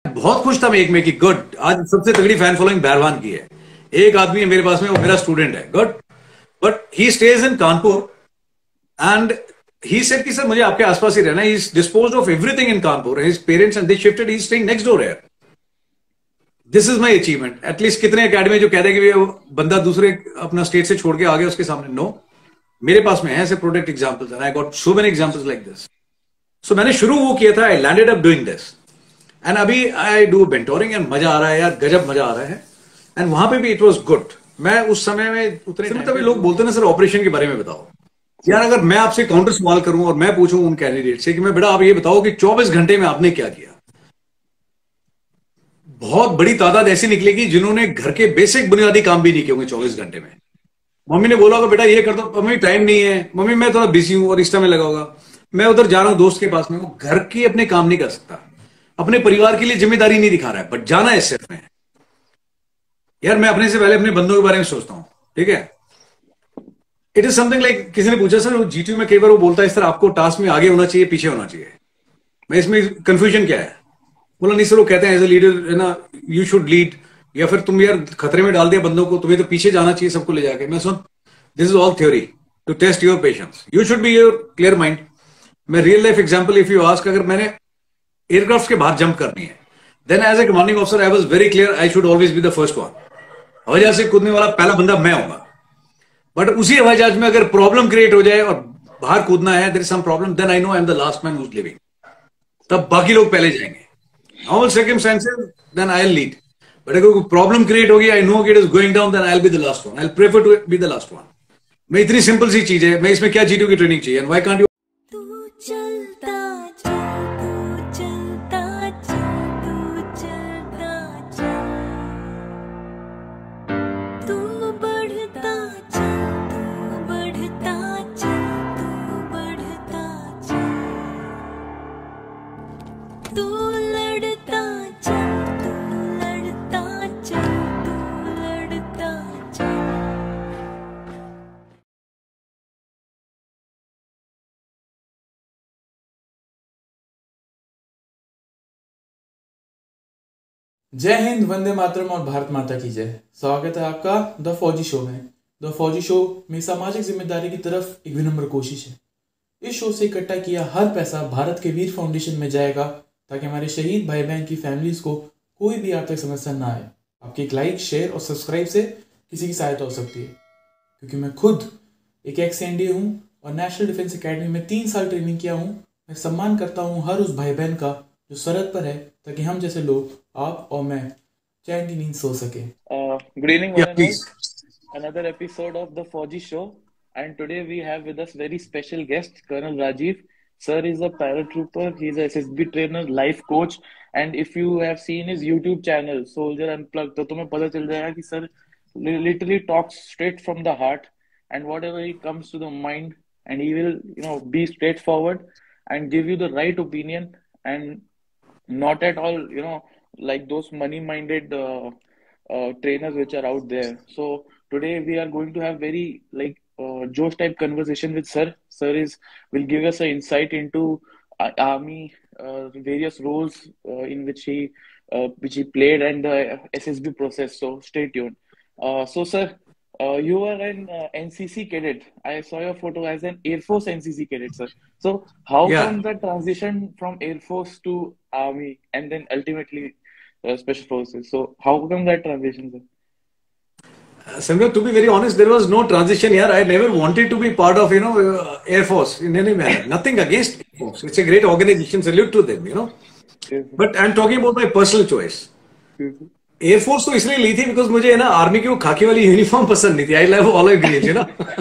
बहुत खुश था मेक में कि गुड, आज सबसे तगड़ी फैन फॉलोइंग बहरवान की है। एक आदमी है मेरे पास में, वो मेरा स्टूडेंट है, good. But he stage in Kanpur and he said कि सर मुझे आपके आसपास ही रहना है। He is disposed of everything in Kanpur, his parents and they shifted, he is staying next door here. This is my achievement. At least कितने academy जो कहते हैं कि बंदा दूसरे अपना स्टेट से छोड़ के आ गया उसके सामने, नो, मेरे पास में है ऐसे product examples and I got so many examples like this. So मैंने शुरू वो किया था, I landed up doing this and अभी आई डू मेंटोरिंग एंड मजा आ रहा है यार, गजब मजा आ रहा है। एंड वहां पे भी इट वाज गुड। मैं उस समय में उतने तभी लोग बोलते ना सर ऑपरेशन के बारे में बताओ यार। अगर मैं आपसे काउंटर सवाल करूं और मैं पूछूं उन कैंडिडेट से कि मैं बेटा आप ये बताओ कि 24 घंटे में आपने क्या किया, बहुत बड़ी तादाद ऐसी निकलेगी जिन्होंने घर के बेसिक बुनियादी काम भी नहीं किए होंगे 24 घंटे में। मम्मी ने बोला होगा बेटा ये कर दो, मम्मी टाइम नहीं है, मम्मी मैं थोड़ा बिजी हूं और इस टाइम में लगा होगा, मैं उधर जा रहा हूं दोस्त के पास में। वो घर के अपने काम नहीं कर सकता, अपने परिवार के लिए जिम्मेदारी नहीं दिखा रहा है, बट जाना है सिर्फ में। यार मैं अपने से पहले अपने बंदों के बारे में सोचता हूं, ठीक है। इट इज समथिंग लाइक, किसी ने पूछा सर वो जीटीयू में कई बार वो बोलता है सर आपको टास्क में आगे होना चाहिए पीछे होना चाहिए, मैं इसमें कंफ्यूजन क्या है? बोला नहीं सर वो कहते हैं एज ए लीडर है ना, यू शुड लीड, या फिर तुम यार खतरे में डाल दिया बंदों को, तुम्हें तो पीछे जाना चाहिए सबको ले जाके। मैं सुन, this is all theory to test your patience, you should be your clear mind. मैं real life example if you ask, अगर मैंने एयरक्राफ्ट के बाहर जंप करनी है, then as a commanding officer I was very clear, I should always be the first one. हवाई जहाज से कूदने वाला पहला बंदा मैं होऊंगा। बट उसी हवाई जहाज में अगर प्रॉब्लम क्रिएट हो जाए और बाहर कूदना है, there is some problem, then I know I am the last man who is living. तब बाकी लोग पहले जाएंगे। Normal circumstances, then I'll lead. But अगर कोई प्रॉब्लम क्रिएट होगी, I know it is going down, then I'll be the last one. I'll prefer to be the last one. मैं इतनी सिंपल सी चीज है, मैं इसमें क्या जीटीयू की ट्रेनिंग चाहिए? And why can't you? तू चलता चल, तू चलता चल, तू चलता चल, तू बढ़ता चल, तू बढ़ता चल, तू बढ़ता चल, तू लड़ता चल, तू लड़ता चल, तू लड़ता चल। जय हिंद, वंदे मातरम और भारत माता की जय। स्वागत है आपका द फौजी शो में। द फौजी शो में सामाजिक जिम्मेदारी की तरफ एक विनम्र कोशिश है। इस शो से इकट्ठा किया हर पैसा भारत के वीर फाउंडेशन में जाएगा, ताकि हमारे शहीद भाई बहन की फैमिलीज को कोई भी आर्थिक समस्या ना आए। आपकी एक लाइक, शेयर और सब्सक्राइब से किसी की सहायता हो सकती है, क्योंकि मैं खुद एक एक्स एनडीए हूँ और नेशनल डिफेंस एकेडमी में 3 साल ट्रेनिंग किया हूँ। मैं सम्मान करता हूँ हर उस भाई बहन का जो सरहद पर है, ताकि हम जैसे लोग, आप और मैं, चैन की नींद सो सके। Good evening, Yeah, one and please. all. Another episode of the Fauji Show, and today we have with us very special guest, Colonel Rajiv. Sir is a paratrooper. He's a SSB trainer, life coach, and if you have seen his YouTube channel, Soldier Unplugged, तो तुम्हें पता चल जाएगा कि sir literally talks straight from the heart, and whatever he comes to the mind, and he will, be straightforward and give you the right opinion, and not at all, like those money-minded trainers which are out there. So today we are going to have very Josh type conversation with sir. Sir will give us an insight into army, various roles in which he played, and the SSB process. So stay tuned. So sir, you are an NCC cadet. I saw your photo as an Air Force NCC cadet, sir. So how Yeah. come the transition from Air Force to Army and then ultimately Special Forces? So how come that transition, sir? Samir, to be very honest, there was no transition here. I never wanted to be part of, Air Force in any manner. Nothing against Air Force. It's a great organization. Salute to them, Yes, sir. But I'm talking about my personal choice. Yes, sir. Air force तो इसलिए ली थी because मुझे है ना army की वो खाकी वाली यूनिफॉर्म पसंद नहीं थी। आई लव ऑलिव ग्रीन,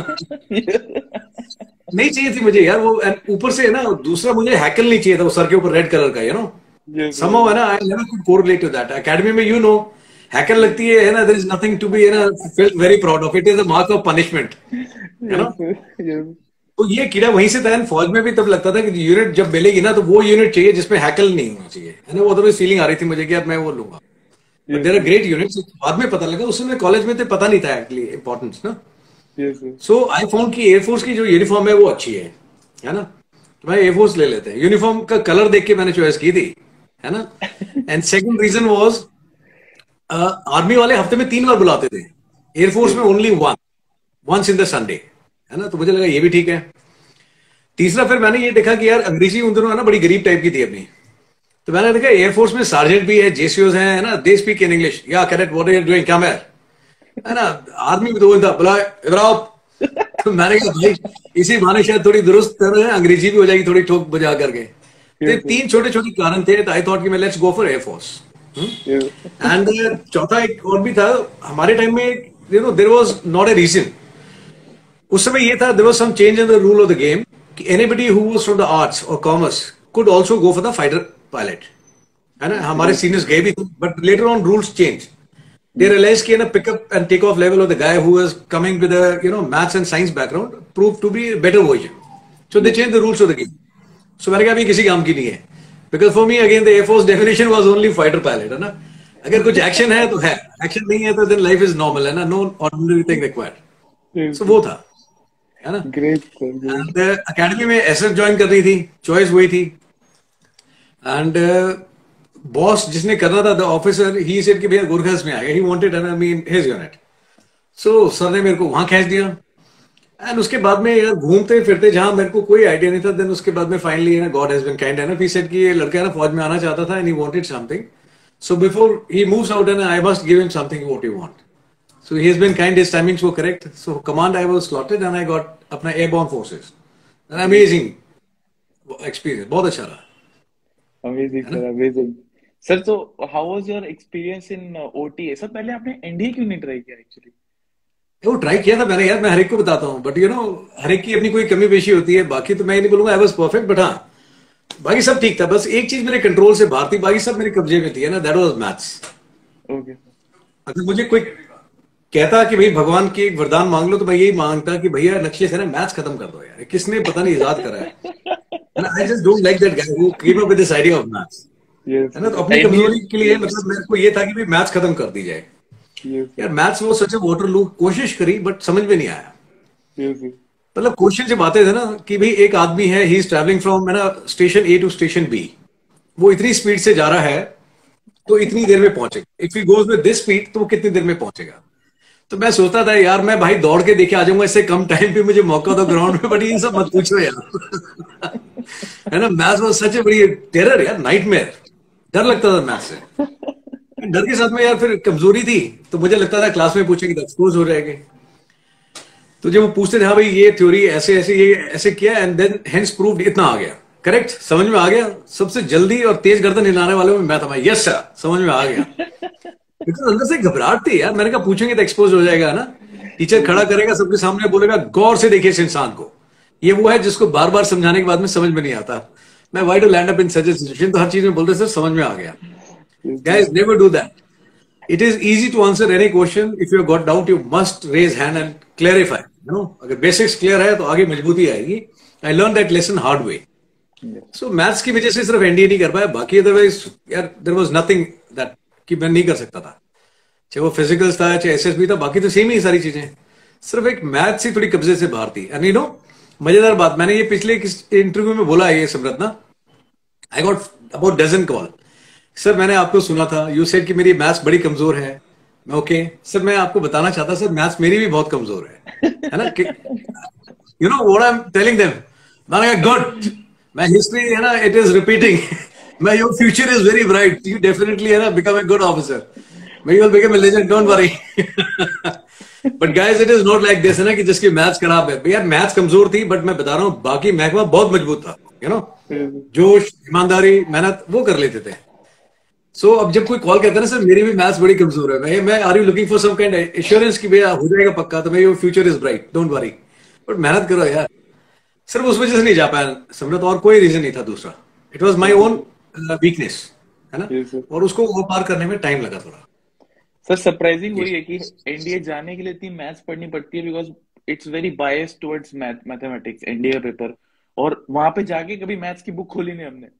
नहीं चाहिए थी मुझे यार वो। and ऊपर से है ना, दूसरा मुझे हैकल नहीं चाहिए था वो सर के ऊपर रेड कलर का, Yes, sir. somehow है ना, I never could correlate to that. Academy में हैकल लगती है ना, there is nothing to be felt very proud of, it is a mark of punishment, है ना। Yes, sir. Yes. तो ये कीड़ा वहीं से था। फौज में भी तब लगता था कि यूनिट जब मिलेगी ना, तो वो यूनिट चाहिए जिसमें हैकल नहीं होना चाहिए, है ना। वो अदरवाइज फीलिंग आ रही थी मुझे कि यार मैं वो लूंगा। But there are great units, बाद में पता लगा, उस समय कॉलेज में तो पता नहीं था एक्चुअली इंपॉर्टेंस ना। Yes, sir. So I found कि एयरफोर्स की जो यूनिफॉर्म है वो अच्छी है ना, तो मैं एयरफोर्स ले लेते हैं। यूनिफॉर्म का कलर देख के मैंने चॉइस की थी, है ना. And second reason was army वाले हफ्ते में 3 बार बुलाते थे, एयरफोर्स में only once in the Sunday, है ना. तो मुझे लगा ये भी ठीक है. तीसरा फिर मैंने ये देखा कि यार अंग्रेजी उन दोनों है ना बड़ी गरीब टाइप की थी अपनी. तो मैंने देखा एयरफोर्स में सार्जेंट भी है, जेसीओज हैं, है ना, दे स्पीक इन इंग्लिश. या cadet what are you doing, come here, है ना. आर्मी में तो वो था बुला इधर आओ. तो मैंने कहा भाई इसी बहाने शायद थोड़ी दुरुस्त तरह अंग्रेजी भी हो जाएगी थोड़ी ठोक बजा करके. तो 3 छोटे छोटे कारण थे. तो आई थॉट कि मैं let's go for air force. And चौथा एक और भी था हमारे टाइम में, you know, there was not a reason. उस समय ये था, there was some change in the rule of the game कि anybody who was from the arts और commerce could also go for the fighter pilot, है ना. हमारे seniors गए भी थे, but later on rules change. They realized कि ना pickup and take off level of the guy who was coming with a, you know, maths and science background prove to be better version. So they change the rules of the game. So मैंने कहा अभी किसी काम की नहीं है, because for me again the air force definition was only fighter pilot, है ना. अगर कुछ एक्शन है तो है, एक्शन नहीं है तो देन लाइफ इज नॉर्मल, है ना. No ordinary thing required. So वो था, है ना. Great, sir. एंड अकेडमी में एसएफ ज्वाइन कर रही थी, चॉइस वही थी. एंड बॉस जिसने करना था द ऑफिसर ही सेड कि भैया गुरखस में आएगा, he wanted, I mean, his unit. So sir ने मेरे को वहां खींच दिया. एंड उसके बाद में यार घूमते फिरते जहां मेरे को कोई आइडिया नहीं था, देन उसके बाद में फाइनली ना गॉड हैज बीन काइंड, है ना. ही सेड कि ये लड़का है ना फौज में आना चाहता था and he wanted something. So before he moves out and I must give him something what he want. So he has been kind, his timings were correct. So command I was slotted and I got अपना airborne forces. An amazing experience, बहुत अच्छा रहा. Amazing, sir. Amazing. Sir, so how was your experience in OTA? Sir पहले आपने NDA क्यों नहीं try किया actually? वो ट्राई किया था मैंने यार, मैं हर एक को बताता हूँ, बट यू नो हर एक की अपनी कोई कमी पेशी होती है. बाकी तो मैं ये नहीं बोलूंगा आई वाज परफेक्ट, बट हाँ बाकी सब ठीक था. बस एक चीज मेरे कंट्रोल से बाहर थी, बाकी सब मेरे कब्जे में थी, है ना. That was maths. ओके. अगर मुझे कोई कहता कि भाई भगवान की एक वरदान मांग लो, तो मैं यही मांगता कि भैया नक्शे से ना मैथ्स खत्म कर दो यार. किसने पता नहीं इजाद करा है. I just don't like that guy who came up with this idea of maths, Yes. है ना. तो अपनी कमजोरी के लिए मतलब मेरे को ये था कि भाई मैथ्स खत्म कर दी जाए. Yes. यार मैथ्स वो सच वाटरलू कोशिश करी, बट समझ में नहीं आया. Yes. मतलब क्वेश्चन जब आते थे ना कि भाई एक आदमी है, ही इज ट्रैवलिंग फ्रॉम, है ना, station A to station B, वो इतनी स्पीड से जा रहा है तो इतनी देर में पहुंचेगा. If he goes with this speed तो वो कितनी देर में पहुंचेगा. तो मैं सोचता था यार मैं भाई दौड़ के देखे आ जाऊंगा, इससे कम टाइम पे मुझे मौका दो ग्राउंड में, बट ये सब मत पूछो यार. है ना. मैथ्स वाज सच ए बड़ी टेरर यार, नाइटमेयर. डर लगता था मैथ्स से. डर के साथ में यार फिर कमजोरी थी, तो मुझे लगता था क्लास में पूछेंगे तो एक्सपोज हो जाएंगे. तो जब वो पूछते थे हाँ भाई ये थ्योरी ऐसे ऐसे ये ऐसे किया, एंड देन हेंस प्रूव्ड, इतना आ गया करेक्ट, समझ में आ गया. सबसे जल्दी और तेज गर्दन हिलाने वाले में मैं था. यस सर, समझ में आ गया. बिकॉज अंदर से घबराहट थी यार. मैंने कहा पूछेंगे तो एक्सपोज हो जाएगा ना. टीचर खड़ा करेगा सबके सामने, बोलेगा गौर से देखिए इस इंसान को, ये वो है जिसको बार बार समझाने के बाद में समझ में नहीं आता. मैं why to land up in such a situation, तो हर चीज में बोलते सर समझ में आ गया. Guys, never do that. It is easy to answer any question. If you have got doubt, you must raise hand and clarify. You know, अगर basics clear है तो आगे मजबूती आएगी. I learned that lesson hard way. So maths की वजह से सिर्फ एनडीए नहीं कर पाया, बाकी अदरवाइज यार there was nothing that कि मैं नहीं कर सकता था. चाहे वो फिजिकल्स था, चाहे एसएसबी था, बाकी तो सेम ही सारी चीजें. सिर्फ एक मैथ्स ही थोड़ी कब्जे से बाहर थी. एंड यू नो मजेदार बात, मैंने ये पिछले इंटरव्यू में बोला है ये समृत ना, I got about dozen call. Sir मैंने आपको सुना था, यू सेड कि मेरी मैथ्स बड़ी कमजोर है. मैं ओके सर, मैं आपको बताना चाहता सर मैथ्स मेरी भी बहुत कमजोर है ना. You know what I am telling them. मैंने कहा गुड, मैं हिस्ट्री है ना इट इज रिपीटिंग. मैं your future is very bright, you definitely है ना बिकम ए गुड ऑफिसर. मैं you will become a legend, don't worry. But guys it is not like this, है ना, कि जिसकी मैथ्स खराब है. यार मैथ्स कमजोर थी, बट मैं बता रहा हूँ बाकी महकमा बहुत मजबूत था. यू नो जोश, ईमानदारी, मेहनत वो कर लेते थे. सो अब जब कोई कॉल करता है ना सर मेरी भी मैथ्स बड़ी कमजोर है, मैं are you looking for some kind assurance कि भैया हो जाएगा पक्का, तो मैं your future is bright, don't worry, but मेहनत करो यार. सिर्फ उस वजह से नहीं जा पाया समृत, और कोई रीजन नहीं था दूसरा. It was my own weakness, है ना. और उसको वो पार करने में टाइम लगा थोड़ा. सर सरप्राइजिंग वही है कि एनडीए जाने के लिए इतनी मैथ्स पढ़नी पड़ती है, because it's very biased towards mathematics NDA paper. और वहां पे जाके कभी मैथ्स की बुक खोली नहीं हमने.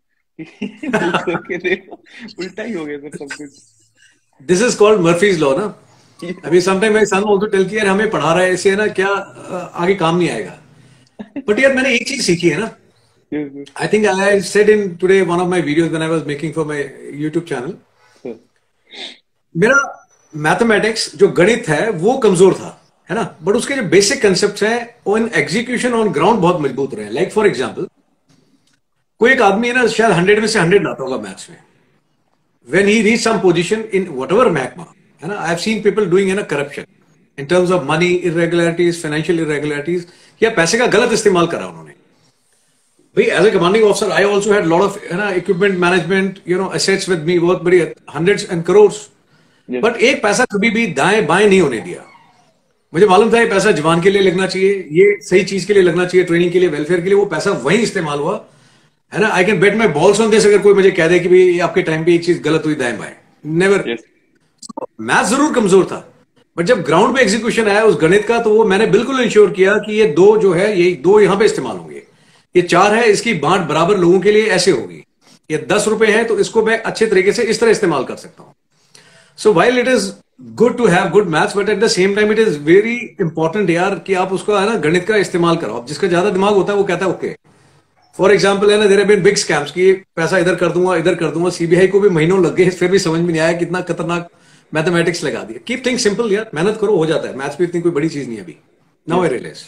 उल्टा ही हो गया सर सब कुछ. This is called Murphy's law ना. अभी sometime my son also tell कि यार हमें पढ़ा रहा है ऐसे, है ना, क्या आगे काम नहीं आएगा. बट यार मैंने एक चीज सीखी है ना, Yes, sir. I think I said in today one of my videos when I was making for my YouTube channel, Sir. मेरा मैथमेटिक्स जो गणित है वो कमजोर था, है ना, बट उसके जो बेसिक कंसेप्ट हैं ऑन एग्जीक्यूशन ऑन ग्राउंड बहुत मजबूत रहे. लाइक फॉर एग्जांपल, कोई एक आदमी है ना, शायद 100 में से 100 लाता होगा मैथ्स में. When he reach some position in whatever magma, है ना, I've seen people doing in a corruption in terms of money irregularities, financial irregularities, या पैसे का गलत इस्तेमाल करा उन्होंने. भाई as a commanding officer I also had lot of, है ना, equipment management, assets with me, बहुत बड़ी, hundreds and crores, Yes. But एक पैसा कभी भी दाएं बाएं नहीं होने दिया. मुझे मालूम था ये पैसा जवान के लिए लगना चाहिए, ये सही चीज के लिए लगना चाहिए, ट्रेनिंग के लिए, वेलफेयर के लिए. वो पैसा वहीं इस्तेमाल हुआ, है ना. I can bet my balls on this. अगर कोई मुझे कह दे कि भाई आपके टाइम पे एक चीज गलत हुई दाएं बाएं, नेवर. Yes. मैथ जरूर कमजोर था, बट जब ग्राउंड पे एग्जीक्यूशन आया उस गणित का, तो वो मैंने बिल्कुल इंश्योर किया कि ये दो जो है, ये दो यहां पे इस्तेमाल होंगे. ये 4 है, इसकी बांट बराबर लोगों के लिए ऐसे होगी. ये 10 रुपए है, तो इसको मैं अच्छे तरीके से इस तरह इस्तेमाल कर सकता हूं. So while it is good to have good maths, but at the same time it is very important यार कि आप उसको, है ना, गणित का इस्तेमाल करो. जिसका ज्यादा दिमाग होता है वो कहता है ओके. फॉर एग्जाम्पल, है ना, there have been big scams कि पैसा इधर कर दूंगा, इधर कर दूंगा. सीबीआई को भी महीनों लग गए, फिर भी समझ में नहीं आया, कितना खतरनाक मैथमेटिक्स लगा दिया. कीप थिंग्स सिंपल यार, मेहनत करो, हो जाता है. मैथ्स भी इतनी कोई बड़ी चीज नहीं है अभी. Now I realise.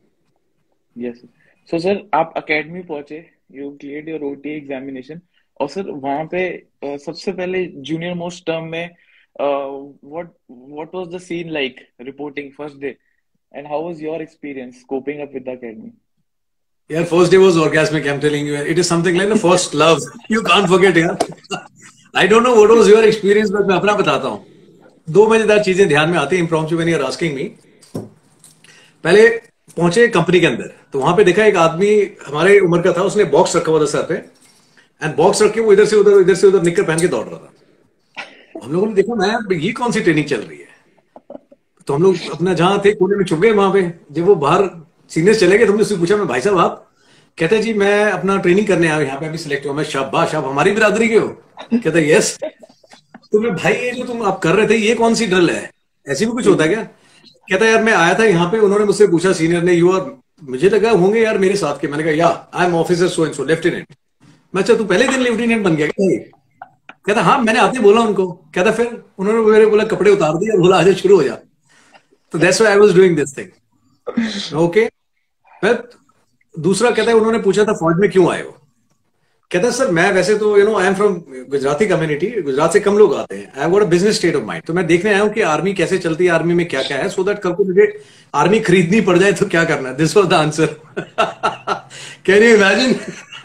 Yes. So sir, आप अकेडमी पहुंचे, you cleared your OT examination, और सर वहां पे सबसे पहले जूनियर मोस्ट टर्म में what was the scene like reporting first day, and how was your experience coping up with the academy? Yeah, first day was orgasmic. I'm telling you, it is something like the first love. You can't forget, यार. I don't know what was your experience, but मैं अपना बताता हूँ. 2 मजेदार चीजें ध्यान में आती हैं impromptu when you're asking me. पहले पहुंचे कंपनी के अंदर, तो वहां पे देखा एक आदमी हमारे उम्र का था, उसने बॉक्स रखा हुआ था सर पे, एंड बॉक्स रख के वो इधर से उधर निक्कर पहन के दौड़ रहा था. हम लोगों ने देखा, मैं ये कौन सी ट्रेनिंग चल रही है. तो हम लोग अपना जहां थे कोने में छुप गए. वहां पे जब वो बाहर सीनियर्स चले गए, तो हमने उससे पूछा, मैं भाई साहब आप, कहते हैं जी मैं अपना ट्रेनिंग करने आया, यहाँ पे अभी सिलेक्ट हुआ. मैं शाबाश, आप हमारी बिरादरी के हो? कहते हैं यस. तो मैं, भाई ये जो तुम आप कर रहे थे, ये कौन सी ड्रिल है, ऐसी भी कुछ होता है क्या? कहता है यार मैं आया था यहाँ पे, उन्होंने मुझसे पूछा सीनियर ने, यू आर, मुझे लगा होंगे यार मेरे साथ के. मैंने कहा या I am officer so and so, lieutenant. मैं, अच्छा तू पहले दिन लेफ्टिनेंट बन गया क्या? कहता हाँ, मैंने आते बोला उनको. कहता फिर उन्होंने मेरे बोला कपड़े उतार दिए और बोला आजा शुरू हो जा. तो that's why I was doing this thing. Okay. फिर दूसरा कहता है, उन्होंने पूछा था फौज में क्यों आए हो. कहता है सर मैं वैसे तो I am from Gujarati community, Gujarat से कम लोग आते हैं. I have got a business state of mind. तो मैं देखने आया हूँ कि आर्मी कैसे चलती है, आर्मी में क्या क्या है, सो दैट कल को मुझे आर्मी खरीदनी पड़ जाए तो क्या करना है. This was the answer. Can you imagine?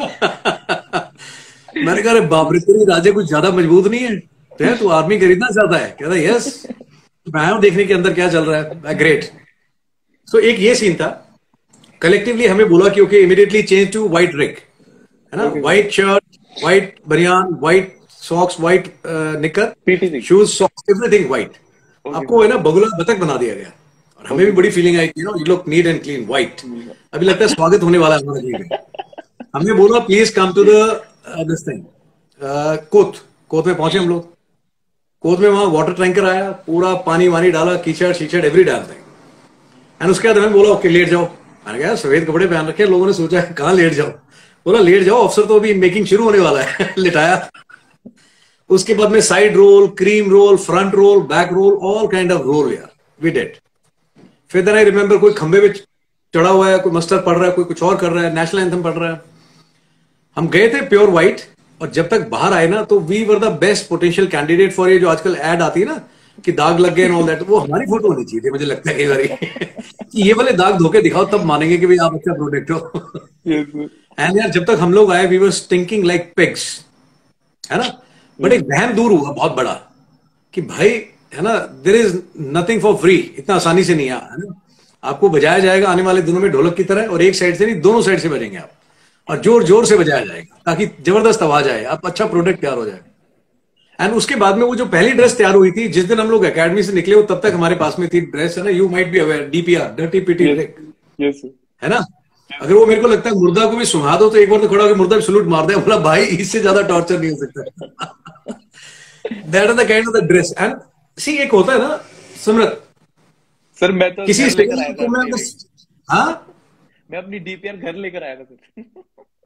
मैंने कहा बाप रे, तेरी राजे कुछ ज्यादा मजबूत नहीं है, तो तू आर्मी खरीदना चाहता है? कहता है यस, मैं आया हूं देखने के अंदर क्या चल रहा है. ग्रेट. सो एक ये सीन था. कलेक्टिवली हमें बोला कि okay immediately change to white rig, है ना, व्हाइट शर्ट, व्हाइट बनियान, white socks, white knicker, shoes, socks, everything white. आपको है ना बगुला बतख बना दिया गया. और हमें भी बड़ी फीलिंग आई, you look neat and clean, white. अभी लगता है स्वागत होने वाला है हमारा जी में. हमने बोला please come to this thing. कोत में पहुंचे हम लोग. कोत में वहां वाटर टैंकर आया, पूरा पानी वानी डाला, कीचड़ शीचड़ एवरी डैम थिंग. एंड उसके बाद हमें बोला ओके लेट जाओ. मैंने कहा सफेद कपड़े पहन रखे, लोगों ने सोचा कहाँ लेट जाओ. बोला लेट जाओ, अफसर तो अभी मेकिंग शुरू होने वाला है. लिटाया. उसके बाद में side roll, cream roll, front roll, back roll, all kind of roll यार वी डिड. फिर देन आई रिमेंबर कोई खंबे पे चढ़ा हुआ है, कोई मस्टर पढ़ रहा है, कोई कुछ और कर रहा है, नेशनल एंथम पढ़ रहा है. हम गए थे प्योर व्हाइट, और जब तक बाहर आए ना तो we were the best potential candidate for ये जो आजकल एड आती है ना कि दाग लग गए एंड ऑल दैट. वो हमारी फोटो होनी चाहिए थी, मुझे लगता है कई बार कि ये वाले दाग धोके दिखाओ, तब मानेंगे कि भाई आप अच्छा प्रोडक्ट हो. एंड यार जब तक हम लोग आए we were stinking like pigs, है ना. बट एक वहम दूर हुआ बहुत बड़ा कि भाई, है ना, there is nothing for free. इतना आसानी से नहीं है ना. आपको बजाया जाएगा आने वाले दिनों में ढोलक की तरह, और एक साइड से नहीं दोनों साइड से बजेंगे आप, और जोर जोर से बजाया जाएगा ताकि जबरदस्त आवाज आए, आप अच्छा प्रोडक्ट तैयार हो जाए. एंड उसके बाद में वो जो पहली ड्रेस तैयार हुई थी जिस दिन हम लोग एकेडमी से निकले, वो तब तक हमारे पास में थी ड्रेस, है ना, you might be aware, DPR, dirty PT break, है ना. अगर वो मेरे को लगता है मुर्दा को भी सुना दो तो एक बार तो खड़ा होकर मुर्दा भी सलूट मार दे. बोला भाई इससे ज्यादा टॉर्चर नहीं हो सकता. That is the kind of the dress. And see एक होता है ना सुमरत सर, मैं तो किसी घर लेकर आया था. हाँ, मैं अपनी डीपीआर घर लेकर आया था सर.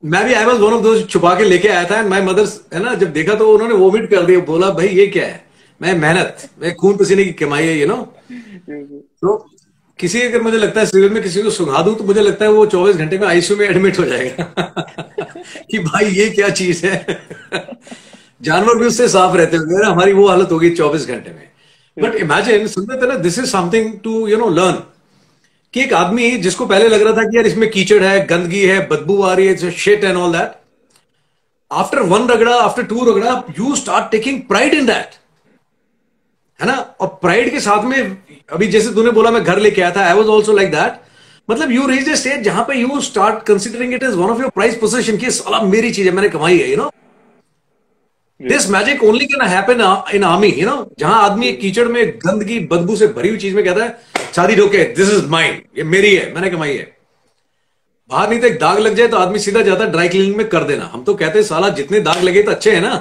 मैं भी आई वॉज वन ऑफ दोस्त छुपा के लेके आया था, एंड माई मदर है ना, जब देखा तो उन्होंने वोमिट कर दिया, बोला भाई ये क्या है, मैं खून पसीने की कमाई है, तो किसी अगर मुझे लगता है सिविल में किसी को सुना दूं तो मुझे लगता है वो 24 घंटे में आईसीयू में एडमिट हो जाएगा कि भाई ये क्या चीज है जानवर भी उससे साफ रहते होंगे, हमारी वो हालत होगी 24 घंटे में। बट इमेजिन, सुनते थे ना, this is something to learn, कि एक आदमी जिसको पहले लग रहा था कि यार इसमें कीचड़ है, गंदगी है, बदबू आ रही है, shit and all that, after one रगड़ा, आफ्टर टू रगड़ा, you start taking pride in that, है ना। और प्राइड के साथ में अभी जैसे तूने बोला मैं घर लेके आया था, I was also like that, मतलब यू रीच ए स्टेज जहां पे you start considering it as one of your prize position, की साला मेरी चीज है, मैंने कमाई है, this magic only can happen in army, जहां आदमी एक कीचड़ में गंदगी बदबू से भरी हुई चीज में कहता है शादी ढोके, दिस इज माइन, ये मेरी है, मैंने कमाई है। बाहर नहीं तो एक दाग लग जाए तो आदमी सीधा जाता है ड्राई क्लीनिंग में कर देना, हम तो कहते हैं साला जितने दाग लगे तो अच्छे है ना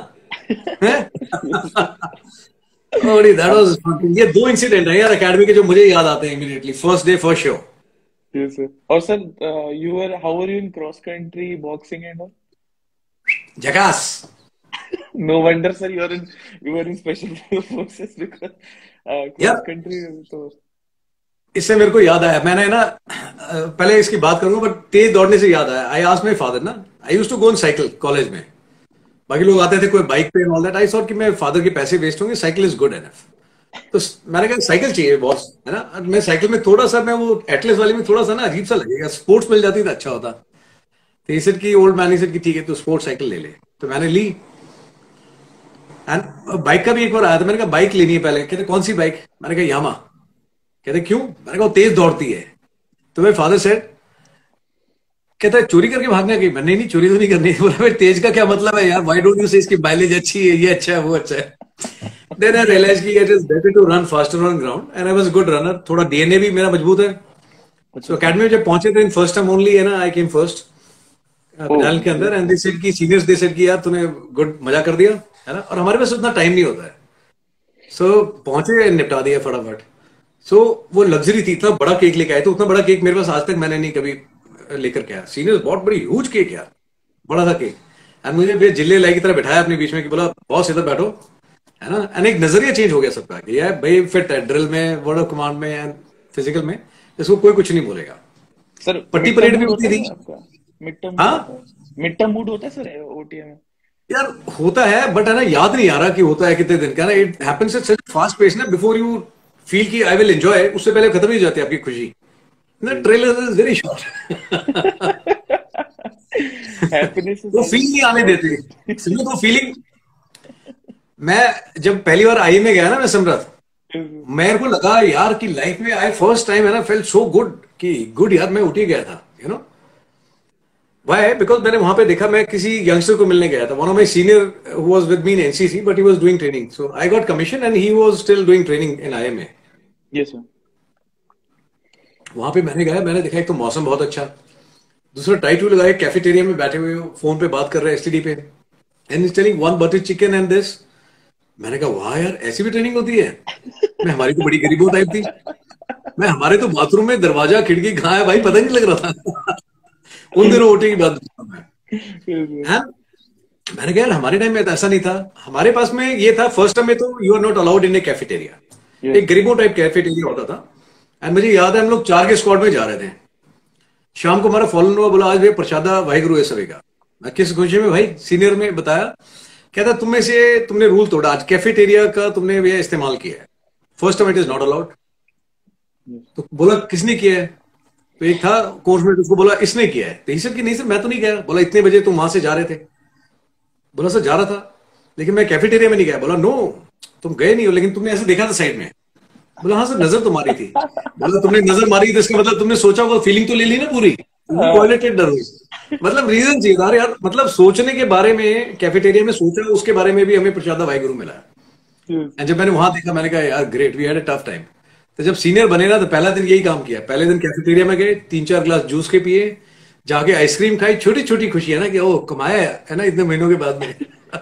दैट वाज, ये दो इंसिडेंट है यार एकेडमी के जो मुझे याद आते हैं immediately, first day first show. Yes, sir. और सर, how were you in cross country, boxing and all? झकास। No wonder, sir, you were in special forces because यार cross country तो इससे मेरे को याद आया, मैंने ना पहले इसकी बात करूंगा बट तेज दौड़ने से याद आया, आई आस्क्ड माय फादर ना, I used to go on cycle college में, बाकी लोग आते थे कोई बाइक पे ऑल दैट, आई थॉट कि मैं फादर के पैसे वेस्ट होंगे, साइकिल इज गुड एनफ, तो मैंने कहा साइकिल चाहिए बॉस, है ना। मैं साइकिल में थोड़ा सा, मैं वो एटलस वाली में थोड़ा सा ना अजीब सा लगेगा, स्पोर्ट्स मिल जाती तो अच्छा होता, तो इसे की ओल्ड मैन इसे की ठीक है तो स्पोर्ट्स साइकिल ले ले, तो मैंने ली। एंड बाइक का भी एक बार आया था, मैंने कहा बाइक लेनी है पहले, कहते कौन सी बाइक, मैंने कहा यामा, कहते क्यों, मैंने कहा तेज दौड़ती है, तो मेरे फादर सेड, कहता है चोरी करके भागना की, मैंने नहीं चोरी तो नहीं करनी, बोला भाई तेज का क्या मतलब है यार, व्हाई डोंट यू से इसकी माइलेज अच्छी है, ये अच्छा है वो अच्छा है। देन आई रियलाइज कि it is better to run faster on ground, and I was good runner, थोड़ा डीएनए भी मेरा मजबूत है। सो अकेडमी में जब पहुंचे थे, फर्स्ट टाइम ओनली है ना, आई केम फर्स्ट पैनल के अंदर, एंड दे सेड की सीनियर्स दे सेड की यार तूने गुड मजा कर दिया, है ना, और हमारे पास उतना टाइम नहीं होता है, सो पहुंचे निपटा दिया फटाफट। सो वो लग्जरी थी, इतना बड़ा केक लेके आए, तो उतना बड़ा केक मेरे पास आज तक मैंने नहीं कभी लेकर के आया, सीनियर्स बहुत बड़ी ह्यूज केक यार, बड़ा था केक, एंड मुझे फिर जिले लाई की तरह बिठाया अपने बीच में कि बोला बॉस इधर बैठो, है ना, एंड एक नजरिया चेंज हो गया सबका कि यार भाई फिट है, ड्रिल में, वर्ड ऑफ कमांड में एंड फिजिकल में, इसको कोई कुछ नहीं बोलेगा। सर पट्टी मिड टर्म परेड भी मूड होती होता है थी। सर आपका? मिड टर्म मूड हाँ होता है? मिड टर्म मूड होता है सर ओटीए में? यार होता है, बट है ना, याद नहीं आ रहा कि होता है कितने दिन का ना, it happens at such fast pace ना, बिफोर यू फील की आई विल एंजॉय, उससे पहले खत्म ही हो जाती है आपकी खुशी ना, trailer is very short happiness is वो फील वेरी नहीं आने शॉर्ट। देते, समझो तो फीलिंग। मैं जब पहली बार आई में गया ना, मैं समरथ, मेरे को लगा यार कि लाइफ में आई फर्स्ट टाइम है ना, फेल्ट सो गुड कि गुड यार मैं उठ ही गया था, व्हाई, बिकॉज मैंने वहां पे देखा, मैं किसी यंगस्टर को मिलने गया था, one of my senior who was with me in NCC, but he was doing training, so I got commission and he was still doing training in IMA. Yes sir. वहां पे मैंने गया, मैंने देखा एक तो मौसम बहुत अच्छा, दूसरा टाई टू लगाए कैफेटेरिया में बैठे हुए फोन पे बात कर रहे हैं एसटीडी पे, and is telling one butter chicken and this, मैंने कहा वाह यार ऐसी भी ट्रेनिंग होती है, मैं हमारी तो बड़ी गरीबों टाइप थी, मैं हमारे तो बाथरूम में दरवाजा खिड़की कहाँ है भाई पता ही नहीं लग रहा था उन दिनों ओटी की बात है। मैंने कहा यार हमारे टाइम में तो ऐसा नहीं था, हमारे पास में ये था, फर्स्ट टाइम में तो you are not allowed in a cafeteria, एक गरीबों टाइप कैफेटेरिया होता था, एंड मुझे याद है हम लोग 4 के स्क्वाड में जा रहे थे, शाम को हमारा फॉलन हुआ, बोला आज भाई प्रसादा वाहिगुरु है सभी का, मैं किस खुशी में भाई, सीनियर में बताया, कहता तुम में से तुमने रूल तोड़ा, आज कैफेटेरिया का तुमने ये इस्तेमाल किया है, first time it is not allowed. तो बोला किसने किया है, तो एक था कोर्स में, उसको बोला इसने किया है, तो सर कि नहीं सर मैं तो नहीं गया, बोला इतने बजे तुम वहां से जा रहे थे, बोला सर जा रहा था लेकिन मैं कैफेटेरिया में नहीं गया, बोला नो तुम गए नहीं हो लेकिन तुमने ऐसे देखा था साइड में, बोला हाँ सर नजर तो मारी थी, बोला तुमने नजर मारी तो इसका मतलब तुमने सोचा वो फीलिंग तो ले ली ना पूरी, टॉयलेटेड डर हुई, मतलब रीजन चाहिए था यार, मतलब सोचने के बारे में, कैफेटेरिया में सोचा उसके बारे में भी हमें प्रसादा वाहिगुरु मिला है। एंड जब मैंने वहां देखा मैंने कहा यार great, we had a tough time. तो जब सीनियर बने ना तो पहला दिन यही काम किया, पहले दिन कैफेटेरिया में गए, 3-4 ग्लास जूस के पिए, जाके आइसक्रीम खाई, छोटी छोटी खुशी है ना कि ओ कमाया है ना इतने महीनों के बाद में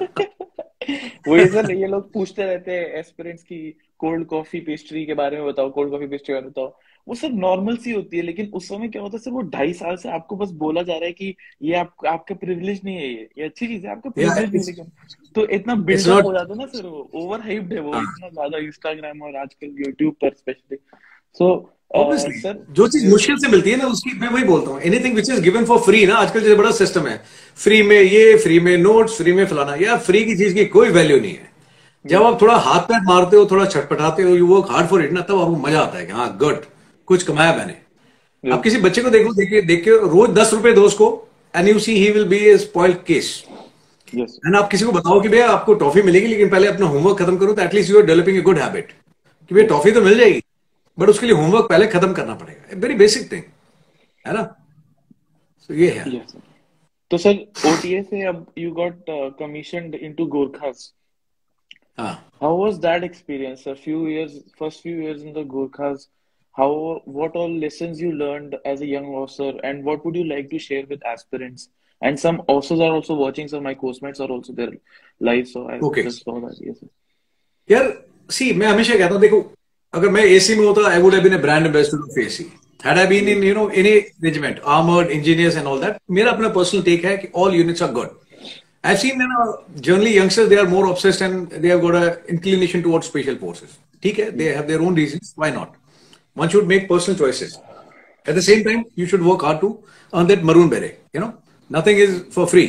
वही सर, ये लोग पूछते रहते हैं एस्पिरेंट्स की कोल्ड कॉफी पेस्ट्री के बारे में बताओ, कोल्ड कॉफी पेस्ट्री के बारे में बताओ, वो सब नॉर्मल सी होती है, लेकिन उस समय क्या होता है सर, वो 2.5 साल से आपको बस बोला जा रहा है कि ये आपका प्रिविलेज नहीं है, ये अच्छी चीज है, आपका या प्रिविलेज नहीं है, लेकिन तो इतना इट्स बिल्डअप नॉट। हो जाता है ना सर, वो ओवर हाइप्ड है वो इतना ज्यादा, इंस्टाग्राम और आजकल यूट्यूब पर स्पेशली। सो ऑब्वियसली सर जो चीज मुश्किल से मिलती है ना उसकी, मैं वही बोलता हूँ, anything which is given for free ना, आजकल जो बड़ा सिस्टम है, फ्री में ये, फ्री में नोट्स, फ्री में फलाना, यार फ्री की चीज की कोई वैल्यू नहीं है। जब आप थोड़ा हाथ पैर मारते हो, थोड़ा छटपटाते हो, you work hard for it ना, तब आपको मजा आता है कि हाँ गुड, कुछ कमाया मैंने। आप किसी बच्चे को देखो, देखिए देख के रोज 10 रुपए दो उसको, and you see he will be a spoiled case. Yes and आप किसी को बताओ कि भैया आपको टॉफी मिलेगी, लेकिन पहले अपना होमवर्क खत्म करो, तो at least you are developing a good habit कि भैया टॉफी तो मिल जाएगी, बट उसके लिए होमवर्क पहले खत्म करना पड़ेगा, वेरी बेसिक थिंग है ना। तो ये है। यस। तो सर ओटीए से अब you got commissioned into Gorkhas, हाँ, how was that experience, sir? First few years in the Gorkhas, what all lessons you learned as a young officer, and what would you like to share with aspirants? And some officers are also watching, so my coursemate are also there live, so I okay just saw that. Yes, sir. यार, सी मैं हमेशा कहता हूँ, देखो अगर मैं AC में होता, I would have been a brand ambassador of AC, had I been in any regiment, armoured, engineers and all that. मेरा अपना पर्सनल टेक है कि all units are good. I've seen generally youngsters, they are more obsessed and they have got a inclination towards special forces. ठीक है, they have their own reasons. Why not? One should make personal choices. At the same time, you should work hard to earn that maroon beret. You know, nothing is for free.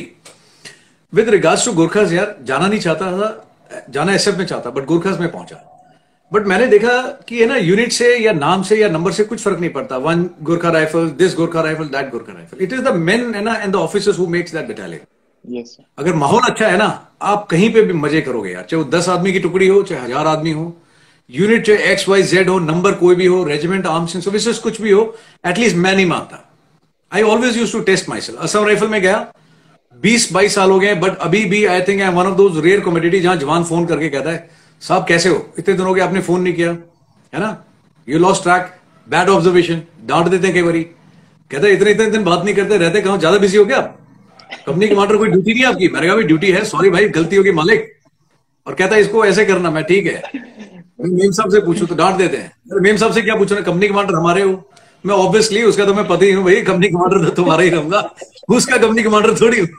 With regards to Gurkhas, यार जाना नहीं चाहता था, जाना SF में चाहता, but Gurkhas में पहुंचा। बट मैंने देखा कि है ना, यूनिट से या नाम से या नंबर से कुछ फर्क नहीं पड़ता। One Gurkha rifle, this Gurkha rifle, that Gurkha rifle. It is the man है ना and the officers who makes that battalion. Yes, sir. अगर माहौल अच्छा है ना, आप कहीं पे भी मजे करोगे यार, चाहे वो 10 आदमी की टुकड़ी हो, चाहे 1000 आदमी हो, यूनिट चाहे XYZ हो, नंबर कोई भी हो, रेजिमेंट, आर्म्स एंड सर्विसेज कुछ भी हो, एटलीस्ट मैं नहीं मानता। I always use to test myself. Assam rifle में गया, 20-22 साल हो गए, बट अभी भी I think I am one of those rare commodity जहां जवान फोन करके कहता है, साहब कैसे हो, इतने दिन हो गए आपने फोन नहीं किया, है ना, you lost track, bad observation, डांट देते हैं कई बारी, कहता है इतने इतने दिन बात नहीं करते, रहते कहां, ज्यादा बिजी हो गया आप, कंपनी कमांडर कोई ड्यूटी नहीं है आपकी। मैंने कहा भाई ड्यूटी है, सॉरी भाई गलती होगी मालिक। और कहता है इसको ऐसे करना, मैं ठीक है। मेम साहब से पूछूं तो डांट देते हैं, मेम साहब से क्या पूछना, कंपनी कमांडर हमारे हो, मैं ऑब्वियसली उसका तो मैं पता ही हूँ भाई, कंपनी कमांडर तो तुम्हारा ही रहूंगा, उसका कंपनी कमांडर थोड़ी हूँ।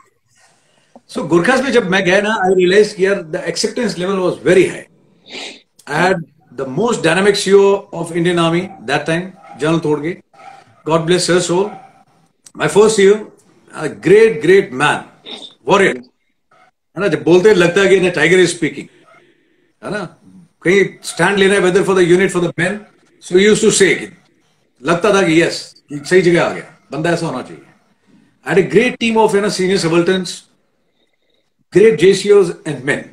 सो गुरखास में जब मैं गया ना, आई रियलाइज यार the acceptance level was very high. I had the most dynamic CEO of Indian army that time, general तोड़गे, God bless his soul, my first CEO, a great man, warrior, है ना, जब बोलते हैं लगता है कि टाइगर इज स्पीकिंग, है ना, कहीं स्टैंड लेना है whether for the unit, for the man, so used to say, लगता था कि यस सही जगह आ गया, बंदा ऐसा होना चाहिए। I had a great team of senior subalterns, great JCOs and man,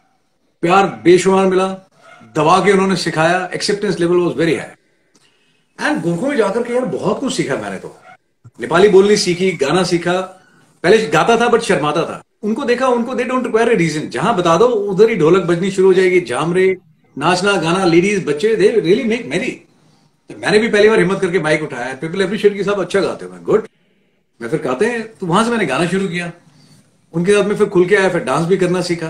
प्यार बेशुमार मिला, दबा के उन्होंने सिखाया, acceptance level was very high. And गोरखों में जाकर के यार बहुत कुछ सीखा मैंने तो, नेपाली बोलनी सीखी, गाना सीखा, पहले गाता था बट शर्माता था, उनको देखा, उनको they don't require a reason, जहां बता दो उधर ही ढोलक बजनी शुरू हो जाएगी, झामरे, नाचना गाना, लेडीज बच्चे, दे रियली मेक मेरी। तो मैंने भी पहली बार हिम्मत करके बाइक उठाया, पीपल अप्रिशिएट कि साहब अच्छा गाते हो, मैं गुड, मैं फिर गाते हैं, तो वहां से मैंने गाना शुरू किया, उनके साथ में फिर खुल के आया, फिर डांस भी करना सीखा।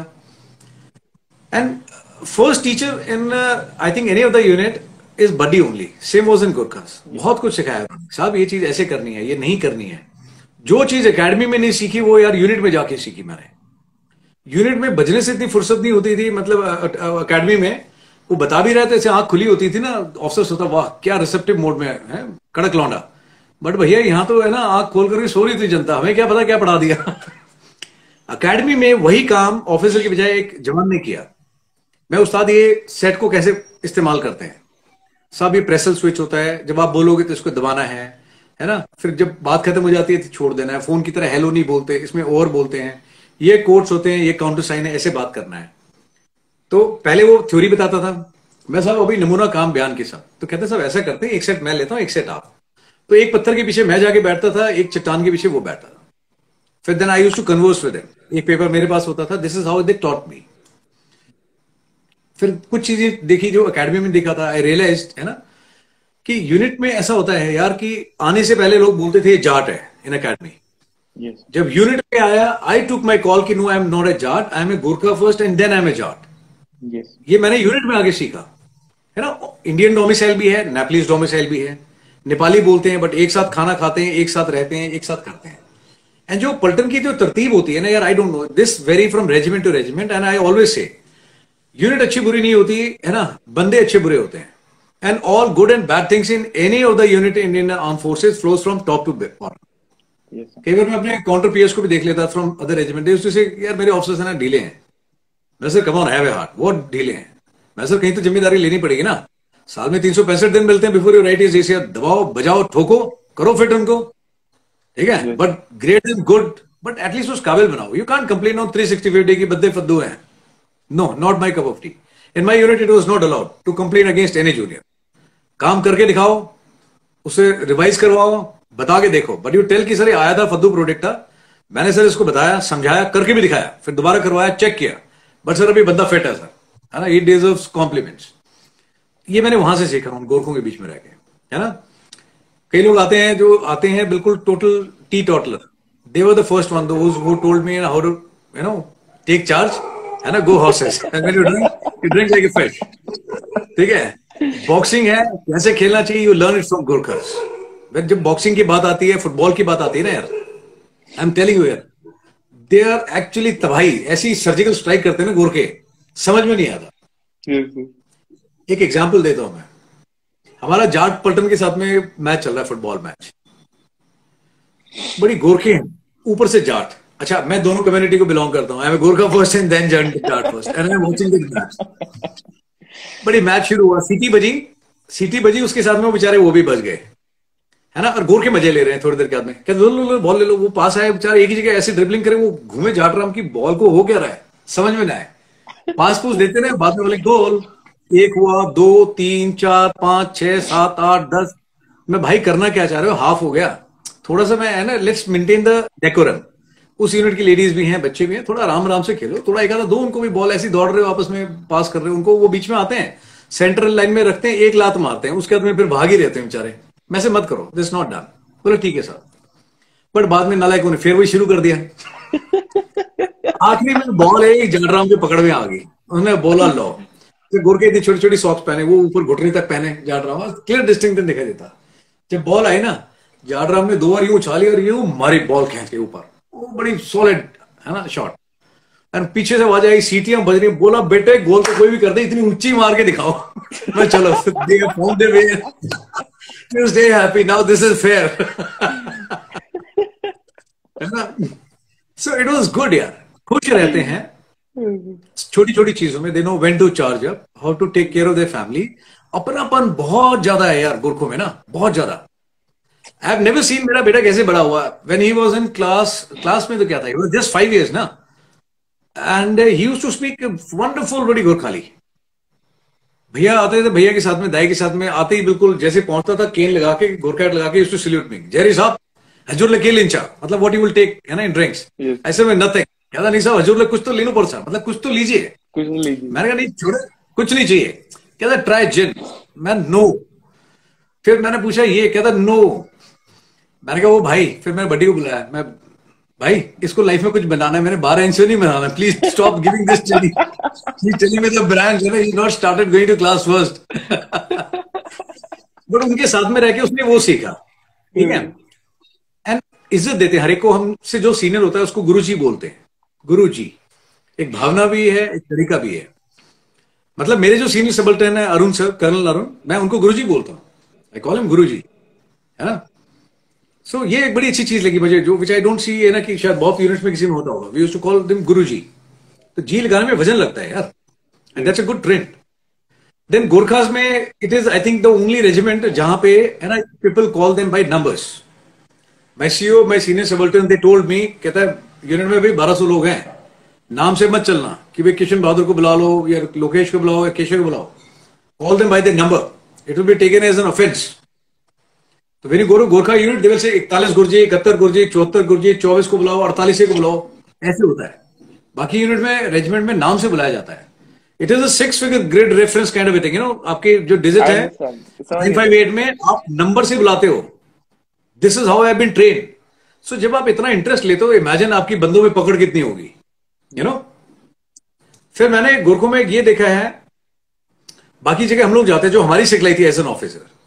And first teacher in I think any of the unit is buddy only, same was in Gurkhas. बहुत कुछ सिखाया साहब, ये चीज ऐसे करनी है, ये नहीं करनी है। जो चीज एकेडमी में नहीं सीखी वो यार यूनिट में जाके सीखी मैंने। यूनिट में बजने से इतनी फुर्सत नहीं होती थी, मतलब एकेडमी में वो बता भी रहे थे, ऐसे आंख खुली होती थी ना, ऑफिसर्स होता वाह क्या रिसेप्टिव मोड में है, कड़क लौंडा, बट भैया यहाँ तो है ना आंख खोल करके सो रही थी जनता, हमें क्या पता क्या पढ़ा दिया। एकेडमी में वही काम ऑफिसर की बजाय एक जवान ने किया। मैं उस्ताद ये सेट को कैसे इस्तेमाल करते हैं साहब, ये प्रेसल स्विच होता है, जब आप बोलोगे तो इसको दबाना है ना, फिर जब बात खत्म हो जाती है तो छोड़ देना है, फोन की तरह हेलो नहीं बोलते, इसमें ओवर बोलते हैं, ये कोट्स होते हैं, ये काउंटर साइन है, ऐसे बात करना है। तो पहले वो थ्योरी बताता था, मैं साहब अभी नमूना काम बयान के साथ, तो कहते साहब ऐसा करते हैं, एक सेट मैं लेता हूं, एक सेट आप। तो एक पत्थर के पीछे मैं जाके बैठता था, एक चट्टान के पीछे वो बैठता था, फिर then I used to converse with him, एक पेपर मेरे पास होता था, this is how they taught me. फिर कुछ चीजें देखी जो एकेडमी में देखा था, आई रियलाइज्ड है ना कि यूनिट में ऐसा होता है यार कि आने से पहले लोग बोलते थे ये जाट है इन एकेडमी। Yes. जब यूनिट पे आया, आई टुक माई कॉल कि no I am not a Jat, I am a Gorkha first and then I am a Jat. Yes. ये मैंने यूनिट में आगे सीखा, है ना। इंडियन डोमिसाइल भी है, नेपलीज डोमिसाइल भी है, नेपाली बोलते हैं, बट एक साथ खाना खाते हैं, एक साथ रहते हैं, एक साथ करते हैं। एंड जो पलटन की जो तरतीब होती है ना यार, I don't know, this very from regiment to regiment, and I always say unit अच्छी बुरी नहीं होती है ना, बंदे अच्छे बुरे होते हैं। And all good and bad things in any of the unit in Indian arm forces flows from top to bottom. Yes, sir. कई बार मैं अपने काउंटर पीएस को भी देख लेता फ्रॉम अदर रेजिमेंट, उससे यार मेरे ऑफिसर्स है ना ढीले हैं। मैं sir come on have a heart, बहुत ढीले हैं। मैं सर कहीं तो जिम्मेदारी लेनी पड़ेगी ना, साल में 365 दिन मिलते हैं before you write is Asia, दबाओ बजाओ ठोको करो फिट उनको, ठीक है। Yes. But great is good, but at least उस काबिल बनाओ। You can't complain on 365 day की बद्दे फद्दू हैं। No, not my cup of tea. In my unit it was not allowed to complain against any junior. काम करके दिखाओ, उसे रिवाइज करवाओ, बता के देखो। बट यू टेल कि सर ये आया था फद्दू प्रोडक्ट था, मैंने सर इसको बताया समझाया करके भी दिखाया, फिर दोबारा करवाया चेक किया, बट सर अभी बंदा फिट है सर, है ना, इट डिजर्व्स कॉम्प्लीमेंट्स। ये मैंने वहां से सीखा उन गोरखों के बीच में रह के, है ना। कई लोग आते हैं जो आते हैं बिल्कुल total teetotaller, they were the first one those who told me how to you know take charge, है ना, go horses and when you drink like a fish, ठीक है। बॉक्सिंग है, कैसे खेलना चाहिए, you learn it from Gorkhas. जब boxing की बात आती है, फुटबॉल की बात आती है ना यार, आई एम टेलिंग यू यार, दे आर एक्चुअली तबाही, ऐसी सर्जिकल स्ट्राइक करते हैं ना गोरखे, समझ में नहीं आता। Yes, sir. एक एग्जाम्पल देता हूं मैं, हमारा जाट पलटन के साथ में मैच चल रहा है, फुटबॉल मैच, बड़ी गोरखे हैं ऊपर से जाट। अच्छा, मैं दोनों कम्युनिटी को बिलोंग करता हूं, I am Gorkha first and then Jat first, and I am watching the match. बड़ी मैच शुरू हुआ, सीटी बजी, उसके साथ में वो बेचारे वो भी बच गए, है ना, और गोरखे मजे ले रहे हैं। थोड़ी देर के बाद में कहते लो बॉल ले लो, वो पास आए बेचारे एक ही जगह ऐसे ड्रिबलिंग करे, वो घूमे जाटराम की बॉल को, हो क्या रहा है समझ में ना आए, पास पूस देते रहे, बाद में बोले गोल, एक हुआ, 2 3 4 5 6 7 8 10। मैं भाई करना क्या चाह रहे हो, हाफ हो गया, थोड़ा सा मैं है ना, लेट्स मेंटेन द डेकोरम। उस यूनिट की लेडीज भी हैं, बच्चे भी हैं, थोड़ा आराम आराम से खेलो, थोड़ा एक आधा दो उनको भी बॉल, ऐसी दौड़ रहे हो आपस में पास कर रहे हो उनको, वो बीच में आते हैं, सेंट्रल लाइन में रखते हैं, एक लात मारते हैं, उसके बाद में फिर भाग ही रहते हैं बेचारे, मैं से मत करो, दिस नॉट डन। बोले ठीक है सर, बट बाद में नालायकों ने फिर वही शुरू कर दिया। आखिरी में बॉल है जाटराम के पकड़ में आ गई, उन्होंने बोला लो, तो गोरखे इतनी छोटी छोटी सॉक्स पहने, वो ऊपर घुटने तक पहने, जाटराम क्लियर डिस्टिंक्शन दिखाई देता। जब बॉल आई ना, जाटराम ने 2 बार यूं उछाली और यूं मारी बॉल खींच के ऊपर, वो बड़ी सॉलिड है ना शॉट, एंड पीछे से आवाज आई, सीटियां बज रही, बोला बेटे गोल तो कोई भी कर दे, इतनी ऊंची मार के दिखाओ। मैं चलो they found the way, you stay happy now, this is fair, है ना। सो इट वाज गुड यार, खुश रहते हैं छोटी छोटी चीजों में, they know when to charge up, how to take care of their family. अपनापन बहुत ज्यादा है यार गोरखों में ना, बहुत ज्यादा। आई हैव नेवर सीन मेरा बेटा कैसे बड़ा हुआ, when he was in class में तो क्या था, ही वाज जस्ट 5 years ना, and he used to speak wonderful बड़ी गोरखाली। भैया आते थे, भैया के साथ में दाई के साथ में आते ही बिल्कुल जैसे पहुंचता था, केन लगा के गोरखा लगा के, यूज्ड टू सैल्यूट मी, जेरी साहब हजूर ले के लिंचा, मतलब व्हाट यू विल टेक, है ना, इन ड्रिंक्स। Yes. ऐसे में नथिंग, कहता नहीं साहब हजूर ले कुछ तो लेनो पड़ता, मतलब कुछ तो लीजिए। कुछ नहीं लीजिए। मैंने कहा नहीं छोड़े, कुछ नहीं चाहिए। कहता ट्राई जिन, मैं नो। फिर मैंने पूछा ये, कहता नो। मैंने कहा वो भाई, फिर मैंने बड्डी को बुलाया, मैं भाई इसको लाइफ में कुछ बनाना है, मैंने 12 इंच से नहीं बनाना, प्लीज स्टॉप गिविंग दिस चली। चली मतलब ब्रांड है ना, he not started going to class first. But उनके साथ में रह के उसने वो सीखा, ठीक है। एंड इज्जत देते हैं हर एक को, हमसे जो सीनियर होता है उसको गुरुजी बोलते हैं, गुरुजी। एक भावना भी है, एक तरीका भी है। मतलब मेरे जो सीनियर सबल्टर्न है अरुण सर, कर्नल अरुण, मैं उनको गुरुजी बोलता हूँ, आई कॉल हिम गुरुजी, है ना। सो ये एक बड़ी अच्छी चीज लगी मुझे, जो विच आई डोंट सी है ना, कि शायद बहुत यूनिट्स में किसी में होता होगा, we used to call them guruji. तो जी लगाने में वजन लगता है यार, and that's a good trend. Then Gorkhas में it is I think the only regiment जहां पे है ना, people call them by numbers. My CEO, my senior subaltern, they told me, कहता है यूनिट में भाई 1200 लोग हैं, नाम से मत चलना कि भाई किशन बहादुर को बुला लो, या लोकेश को बुलाओ, या केशव को बुलाओ, call them by the number, it will be taken as an offence. तो वेरी गोरखा यूनिट देवल से 41 गुरजी, 71 गुरजी, 74 गुरजी, 24 को बुलाओ, 48 को बुलाओ, ऐसे होता है। बाकी यूनिट में रेजिमेंट में नाम से बुलाया जाता है। It is a 6 figure grid reference kind of thing, you know, आपके जो डिजिट है 958 में आप नंबर से बुलाते हो। This is how I have been trained. So जब आप इतना इंटरेस्ट लेते हो, इमेजिन आपकी बंदों में पकड़ कितनी होगी, यू नो। फिर मैंने गोरखों में ये देखा है, बाकी जगह हम लोग जाते हैं, जो हमारी सिखलाई थी as an officer,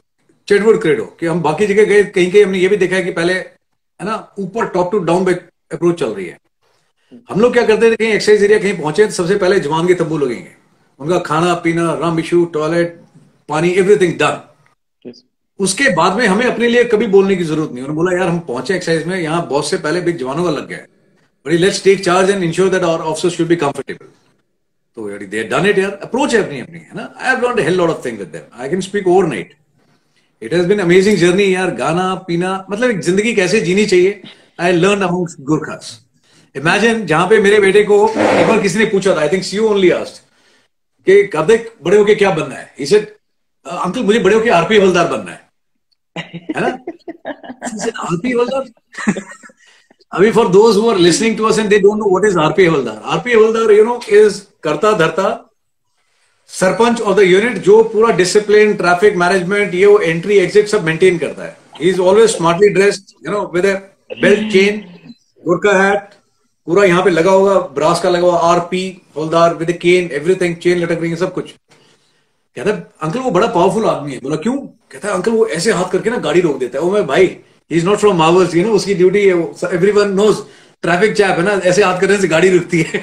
Chetwode credo कि हम बाकी जगह गए, कहीं कहीं हमने ये भी देखा है कि पहले है ना ऊपर टॉप टू डाउन पे अप्रोच चल रही है। हम लोग क्या करते थे, कहीं एक्सरसाइज एरिया कहीं पहुंचे तो सबसे पहले जवान के तंबू लगेंगे, उनका खाना पीना, रम इशू, टॉयलेट, पानी, एवरीथिंग डन। Yes. उसके बाद में हमें अपने लिए कभी बोलने की जरूरत नहीं। उन्होंने बोला यार हम पहुंचे एक्सरसाइज में, यहाँ बॉस से पहले बिग जवानों का लग गया है, but let's take charge and ensure that our officers should be comfortable. तो यार दे डन इट यार, अप्रोच है अपनी अपनी, है ना। I have learned a hell lot of things with them, I can speak overnight. It has been amazing journey यार, गाना पीना, मतलब एक जिंदगी कैसे जीनी चाहिए, I learn amongst Gurkhas. Imagine जहां पे मेरे बेटे को एक बार किसी ने पूछा था, I think you only asked कि कब तक बड़े होके क्या बनना है, ही सेड अंकल मुझे बड़े होके आरपी हवलदार बनना है ना। आरपी हवलदार अभी for those who are listening to us and they don't know what is RP havildar, RP havildar you know is करता धरता सरपंच ऑफ द यूनिट, जो पूरा डिसिप्लिन, ट्रैफिक मैनेजमेंट, ये वो एंट्री एग्जिट सब मेंटेन करता है। He is always smartly dressed, you know, with a belt chain, Gorkha hat पूरा यहाँ पे लगा होगा, ब्रास का लगा हुआ, RP havildar with cane, everything, chain लटक रही है, सब कुछ। कहता है अंकल वो बड़ा पावरफुल आदमी है। बोला क्यों? कहता है अंकल वो ऐसे हाथ करके ना गाड़ी रोक देता है। ओ मैं भाई, he is not from Marvels, you know, उसकी ड्यूटी है, एवरीवन नोज, ट्रैफिक चैप है ना, ऐसे हाथ करने से गाड़ी रुकती है।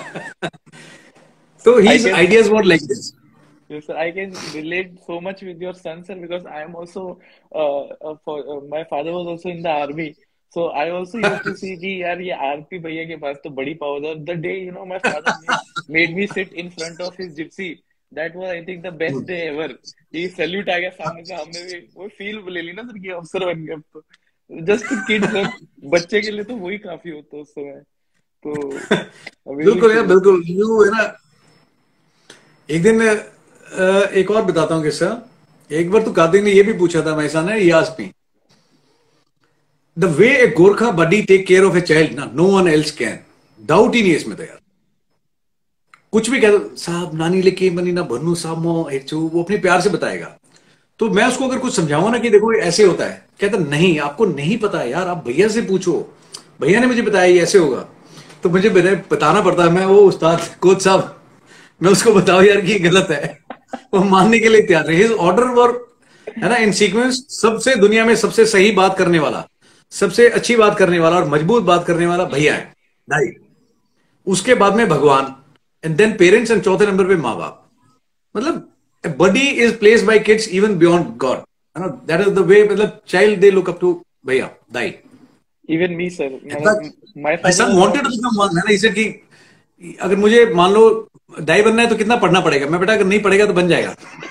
So his I can, ideas were like this. yes, sir, I can relate so much with your son, sir, because I am also, my father was also in the army. So I also used to see कि यार ये RP भैया के पास तो बड़ी power है। The day, you know, my father made me sit in front of his gypsy. That was, I think, the best day ever. ये salute आ गया सामने से, हमने भी वो फील ले ली ना सर कि अफसर बन गए अब तो। जस्ट किड सर, बच्चे के लिए तो वही काफी होता है उस समय। तो बिल्कुल यार, बिल्कुल। यू है ना, एक दिन एक और बताता हूँ किस्सा। एक बार तो कार्तिक ने ये भी पूछा था, मैसाना he asked me, the way a Gorkha buddy take care of a child ना, no one else can. Doubt ही नहीं है इसमें तो यार, कुछ भी कह दो, साहब नानी लेके मनी ना भन्नू साहब मो हेचू, वो अपने प्यार से बताएगा। तो मैं उसको अगर कुछ समझाऊं ना कि देखो ये ऐसे होता है, कहता नहीं आपको नहीं पता है यार, आप भैया से पूछो, भैया ने मुझे बताया ये ऐसे होगा। तो मुझे बताना पड़ता है, मैं वो उस्ताद कोच साहब, मैं उसको बताऊं यार कि गलत है, वो मानने के लिए तैयार है। हिज ऑर्डर वर, है ना, इन सीक्वेंस, सबसे दुनिया में सबसे सही बात करने वाला, सबसे अच्छी बात करने वाला और मजबूत बात करने वाला भैया है, भाई। उसके बाद में भगवान, एंड देन पेरेंट्स, एंड चौथे नंबर पे माँ बाप। मतलब buddy is placed by kids even beyond God, है ना। दैट इज द वे, मतलब child they look up to भैया, दाई। Even me, sir. My My father son was wanted to become one, है ना। इसे कि अगर मुझे मान लो दाई बनना है तो कितना पढ़ना पड़ेगा? मैं बेटा अगर नहीं पढ़ेगा तो बन जाएगा।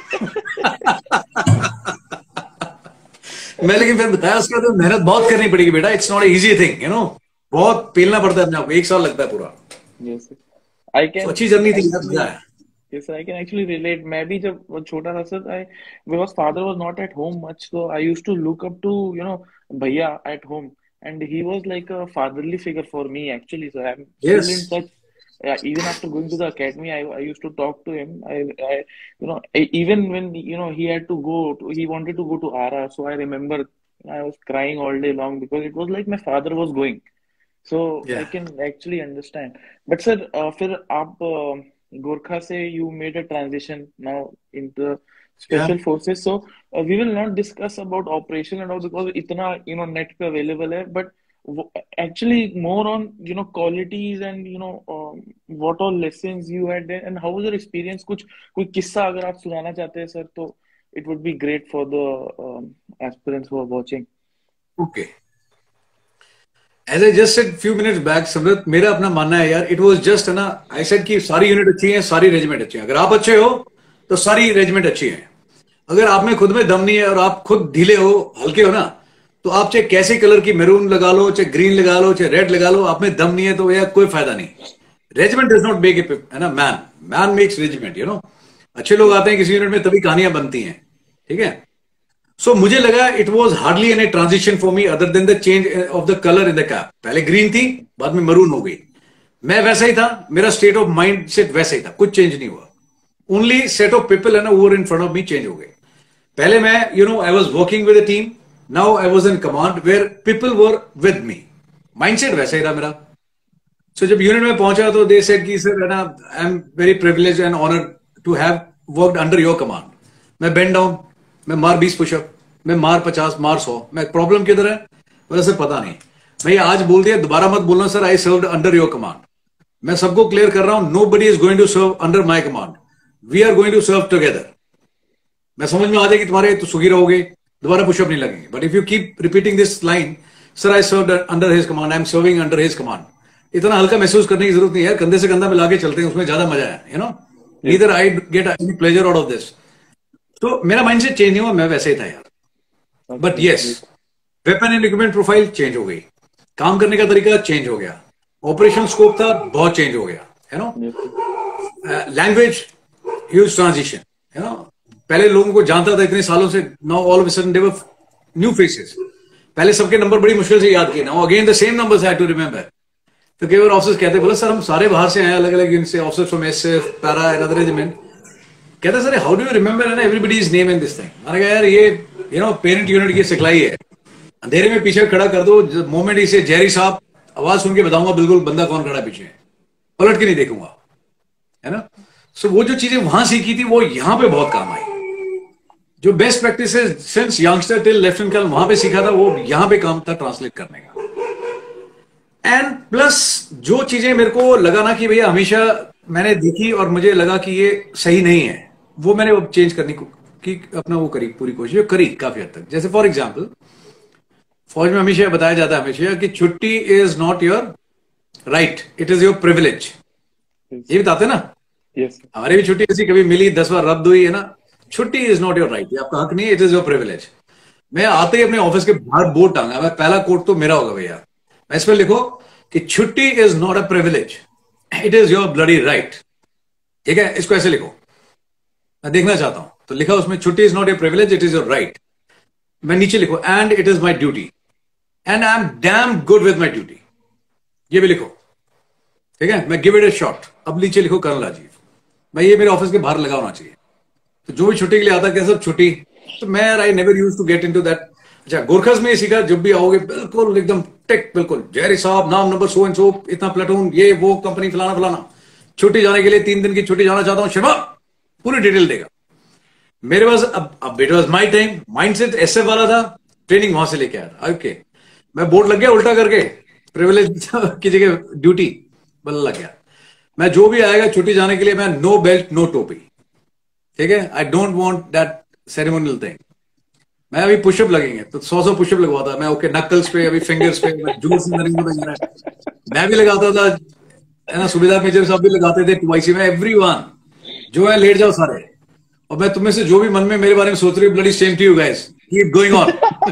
मैं लेकिन फिर बताया उसके बाद मेहनत बहुत करनी पड़ेगी बेटा, it's not easy thing, you know, बहुत पेलना पड़ता है अपने आप को, 1 साल लगता है पूरा। yes, sir. I तो can अच्छी जर्नी थी यार, actually, मजा आया। yes, sir, I can actually relate. मैं भी जब वो छोटा था sir, because father was not at home much, so I used to look up to, you know, भैया at home, and he was like a fatherly figure for me actually. So I'm still in Yes. touch. Even after going to the academy, I used to talk to him. You know, even when, you know, he had to go he wanted to go to Ara, so I remember I was crying all day long because it was like my father was going. So I Yeah. can actually understand. But sir, फिर आप गोरखा से you made a transition now into Yeah. special forces. So we will not discuss about operation and all because इतना, you know, net पे available है. But actually more on, you know, qualities and, you know, what all lessons you had there and how was your experience. कुछ कोई किस्सा अगर आप सुनाना चाहते हैं सर, तो it would be great for the aspirants who are watching. Okay. As I just said few minutes back, Samrut, मेरा अपना मानना है यार, it was just, है ना, I said कि सारी यूनिट अच्छी है, सारी रेजिमेंट अच्छी है। अगर आप अच्छे हो तो सारी रेजिमेंट अच्छी है। अगर आप में खुद में दम नहीं है और आप खुद ढीले हो, हल्के हो ना, तो आप चाहे कैसे कलर की मैरून लगा लो, चाहे ग्रीन लगा लो, चाहे रेड लगा लो, आप में दम नहीं है तो यार कोई फायदा नहीं। Regiment does not make a, है ना, man makes regiment, you know. अच्छे लोग आते हैं किसी यूनिट में तभी कहानियां बनती हैं, ठीक है। सो मुझे लगा it was hardly any transition for me other than the change of the colour in the cap. पहले ग्रीन थी, बाद में मरून हो गई। मैं वैसा ही था, मेरा स्टेट ऑफ माइंड सेट वैसा ही था, कुछ चेंज नहीं हुआ। ओनली सेट ऑफ पीपल है ना वो in front of me change हो गए। पहले मैं, you know, I was working with a team, now I was in command where people were with me. Mindset वैसा ही रहा मेरा। सो जब यूनिट में पहुंचा तो दे सेड कि सर, है ना, I am very privilege and honoured to have worked under your command. मैं बेंड डाउन, मैं मार 20 पुशअप, मैं मार 50 मार 100, मैं प्रॉब्लम किधर है? वैसे पता नहीं। मैं ये आज बोल दिया, दोबारा मत बोलना sir I served under your command. मैं सबको क्लियर कर रहा हूं, nobody is going to serve under my command, we are going to serve together. मैं समझ में आ जाएगी तुम्हारे तो सुखी रहोगे, दोबारा पुशअप नहीं लगेंगे। But if you keep repeating this line, sir I served under his command, I am serving under his command, इतना हल्का महसूस करने की जरूरत नहीं है। कंधे से कंधा मिला के चलते हैं, उसमें ज्यादा मजा है, you know. Neither I get any pleasure out of this. तो मेरा माइंडसेट चेंज नहीं हुआ, मैं वैसे ही था यार। But yes, weapon and equipment profile change हो गई, काम करने का तरीका चेंज हो गया, ऑपरेशन स्कोप था बहुत चेंज हो गया, you know. Language huge transition, you know. पहले लोगों को जानता था इतने सालों से, now all of a sudden they were new faces. पहले सबके नंबर बड़ी मुश्किल से याद किए, now again the same numbers I have to remember. तो कई बार ऑफिसर्स कहते बोला सर हम सारे बाहर से आए, अलग अलग यूनिट से, officers from SF, para and other regiment. कहते sir how do you remember everybody's name in this thing? मैंने कहा यार ये यू नो पेरेंट यूनिट की सिखलाई है, अंधेरे में पीछे खड़ा कर दो, मोमेंट इसे जेरी साहब आवाज सुन के बताऊंगा बिल्कुल बंदा कौन खड़ा पीछे, पलट के नहीं देखूंगा, है ना। सो वो जो चीजें वहां सीखी थी वो यहां पे बहुत काम आई। जो best practice since youngster till lieutenant colonel वहां पे सीखा था, वो यहां पे काम था ट्रांसलेट करने का। एंड प्लस जो चीजें मेरे को लगा ना कि भैया हमेशा मैंने देखी और मुझे लगा कि ये सही नहीं है, वो मैंने चेंज करने की अपना वो करी, पूरी कोशिश करी काफी हद तक। जैसे फॉर एग्जाम्पल फौज में हमेशा बताया जाता है हमेशा कि छुट्टी is not your right, it is your privilege. ये बताते ना, Yes. हमारी भी छुट्टी ऐसी कभी मिली 10 बार रद्द हुई है ना। छुट्टी इज नॉट योर राइट, आपका हक नहीं है, इट इज योर प्रिविलेज। मैं आते ही अपने ऑफिस के बाहर बोर्ड टांगा, मैं पहला कोट तो मेरा होगा भैया, मैं इस पर लिखो कि छुट्टी is not a privilege, it is your bloody right. ठीक है, इसको ऐसे लिखो, मैं देखना चाहता हूं। तो लिखा उसमें छुट्टी is not your privilege, it is your right. मैं नीचे लिखो and it is my duty, and I am damn good with my duty, ये भी लिखो। ठीक है, मैं गिव इट ए शॉट। अब नीचे लिखो कर्नल राजीव, मैं ये मेरे ऑफिस के बाहर लगा होना चाहिए। तो जो भी छुट्टी के लिए आता है सब छुट्टी, तो मैं I never use to get into that. अच्छा, गोरखस में सीखा, जब भी आओगे बिल्कुल एकदम टिक, बिल्कुल जेरी साहब नाम नंबर सो एंड सो, इतना प्लेटून, ये वो कंपनी फलाना फलाना, छुट्टी जाने के लिए 3 दिन की छुट्टी जाना चाहता हूं, शिवा पूरी डिटेल देगा मेरे पास। अब it was my time, mindset SF वाला था, ट्रेनिंग वहां से लेके आया था। ओके, मैं बोर्ड लग गया उल्टा करके, प्रिविलेज की जगह ड्यूटी बदल लग गया। मैं जो भी आएगा छुट्टी जाने के लिए, मैं नो बेल्ट नो टोपी। ठीक है, I don't want that ceremonial thing. मैं अभी पुशअप लगेंगे तो 100 पुशअप लगवाता मैं। ओके, नकल्स पे, अभी फिंगर्स पे, जूस मैं भी लगाता था, है ना। सुबेदार मेजर साहब भी लगाते थे, टूआईसी में, एवरीवन जो है लेट जाओ सारे। और मैं तुम्हें से जो भी मन में मेरे बारे में सोच रही हूँ, bloody same to you guys, keep going on.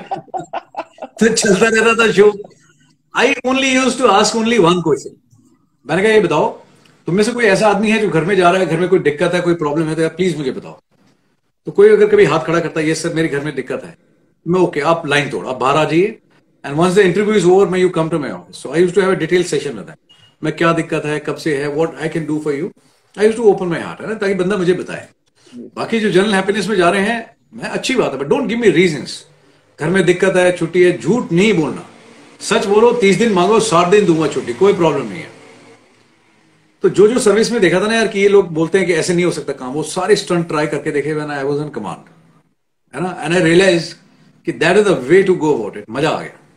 तो चलता रहता था show. I only used to ask only one question. मैंने कहा ये बताओ, तुम में से कोई ऐसा आदमी है जो घर में जा रहा है, घर में कोई दिक्कत है, कोई प्रॉब्लम है, तो प्लीज मुझे बताओ। तो कोई अगर कभी हाथ खड़ा करता है, ये सर मेरे घर में दिक्कत है, मैं ओके, आप लाइन तोड़, आप बाहर आ जाइए, and once the interview is over, मैं you come to my office. So I used to have a detail session with them, मैं क्या दिक्कत है, कब से है, what I can do for you. I used to open my heart, है ना, ताकि बंदा मुझे बताए। बाकी जो जनरल हैप्पीनेस में जा रहे हैं, मैं अच्छी बात है, but don't give me reasons. घर में दिक्कत है, छुट्टी है, झूठ नहीं बोलना, सच बोलो। 30 दिन मांगो, 60 दिन दूंगा छुट्टी, कोई प्रॉब्लम नहीं है। तो जो जो सर्विस में देखा था ना यार कि ये लोग बोलते हैं कि ऐसे नहीं हो सकता काम, वो सारे स्टंट ट्राई करके देखे when I was in command, है ना। एंड आई रियलाइज कि that is the way to go about it. मजा आ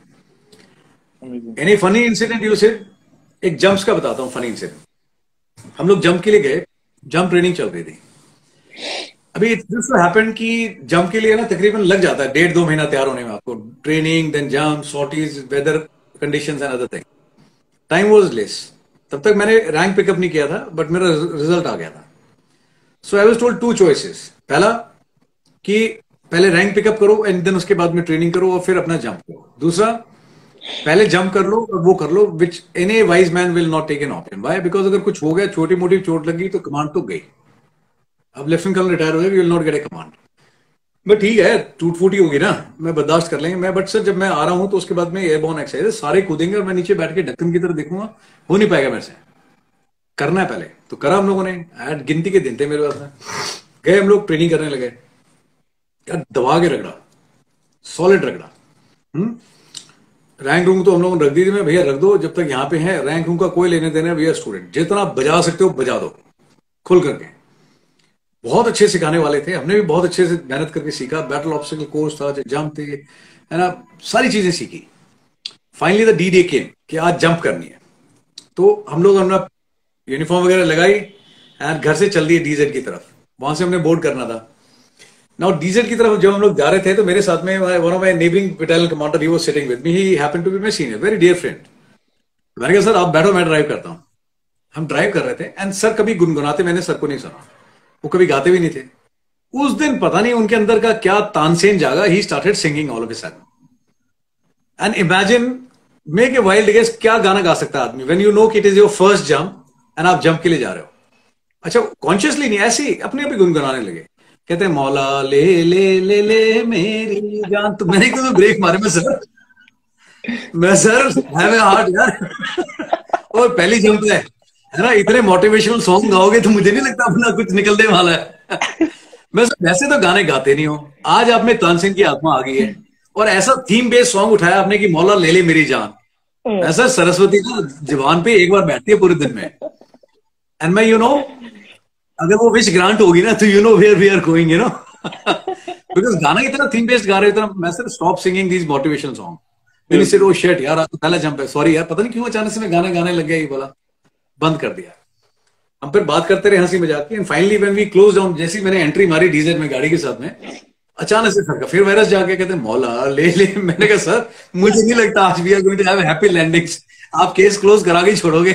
गया। Any funny incident you said? एक जंप्स का बताता हूं फनी इंसिडेंट। हम लोग जंप के लिए गए, जंप ट्रेनिंग चल रही थी। अभी दिस हैपेंड कि जंप के लिए ना तकरीबन लग जाता है 1.5-2 महीना तैयार होने में आपको, training, then jump, sorties, weather conditions and other thing. Time was less. तब तक मैंने रैंक पिकअप नहीं किया था, बट मेरा रिजल्ट आ गया था। So I was told 2 choices. पहला कि पहले रैंक पिकअप करो एंड देन उसके बाद में ट्रेनिंग करो और फिर अपना जंप करो। दूसरा, पहले जंप कर लो और वो कर लो, which any wise man will not take an option. Why? Because अगर कुछ हो गया, छोटी मोटी चोट लगी तो कमांड तो गई। अब लेफ्टिनेंट कर्नल रिटायर हो गए, will not get a command. But ठीक है, टूट फूटी होगी ना, मैं बर्दाश्त कर लेंगे। मैं बट सर जब मैं आ रहा हूं तो उसके बाद में एयरबोर्न एक्सरसाइज सारे कूदेंगे और मैं नीचे बैठ के ढक्कन की तरफ देखूंगा, हो नहीं पाएगा मेरे से। करना है पहले तो करा हम लोगों ने। गिनती के दिन थे मेरे पास में। गए हम लोग, ट्रेनिंग करने लगे यार, दबा के रगड़ा, सॉलिड रगड़ा। रैंक रूम तो हम लोगों ने रख दी थी, मैं भैया रख दो जब तक यहाँ पे है, रैंक रूम का कोई लेने देना, भैया स्टूडेंट जितना बजा सकते हो बजा दो खुल करके। बहुत अच्छे सिखाने वाले थे, हमने भी बहुत अच्छे से मेहनत करके सीखा, बैटल ऑब्स्टिकल कोर्स था, जंप थे, है ना, सारी चीजें सीखी। Finally the D day came कि आज जंप करनी है, तो हम लोग अपना यूनिफॉर्म वगैरह लगाई एंड घर से चल दिए डीजेड की तरफ। वहां से हमने बोर्ड करना था। नाउ डीजेड की तरफ जब हम लोग जा रहे थे तो मेरे साथ में one of my neighbouring battalion commander, he was sitting with me, he happened to be my senior, very dear friend. मैंने कहा सर आप बैठो, मैं ड्राइव करता हूँ। हम ड्राइव कर रहे थे एंड सर कभी गुनगुनाते मैंने सर को नहीं सुना, वो कभी गाते भी नहीं थे। उस दिन पता नहीं उनके अंदर का क्या तानसेन जागा, he started singing all of a sudden. And imagine, make a wild guess, क्या गाना गा सकता है आदमी व्हेन यू नो कि it is your first jump and आप जंप के लिए जा रहे हो। अच्छा, कॉन्शियसली नहीं, ऐसे ही अपने आप ही गुनगुनाने लगे। कहते हैं मौला ले ले ले ले मेरी जान। तो मैंने तो ब्रेक मारे, मैं सर हैव ए हार्ट यार और पहली जंप है ना, इतने मोटिवेशनल सॉन्ग गाओगे तो मुझे नहीं लगता अपना कुछ निकलने वाला है। मैं वैसे तो गाने गाते नहीं हूं, आज आप में तानसेन की आत्मा आ गई है और ऐसा थीम बेस्ड सॉन्ग उठाया आपने कि मौला ले ले मेरी जान। ऐसा सरस्वती ना जुबान पे एक बार बैठती है पूरे दिन में। एंड मैं अगर वो विश ग्रांट होगी ना तो where we are going, because गाना इतना थीम बेस्ड गा रहे हो, मैं sir stop singing these motivational song. मैंने सिर्फ ओ शिट यार, आज तो पहला जंप है, सॉरी यार, पता नहीं क्यों अचानक से मैं गाना गाने लग गया, ये बोला, बंद कर दिया। हम फिर बात करते रहे हंसी मजाक की and finally when we close down, जैसे मैंने एंट्री मारी डीजेड में गाड़ी के साथ में, अचानक से सर का फिर वायरस जाके कहते मौला ले ले। मैंने कहा सर मुझे नहीं लगता आज we are going to have happy landings, आप केस क्लोज करा के छोड़ोगे।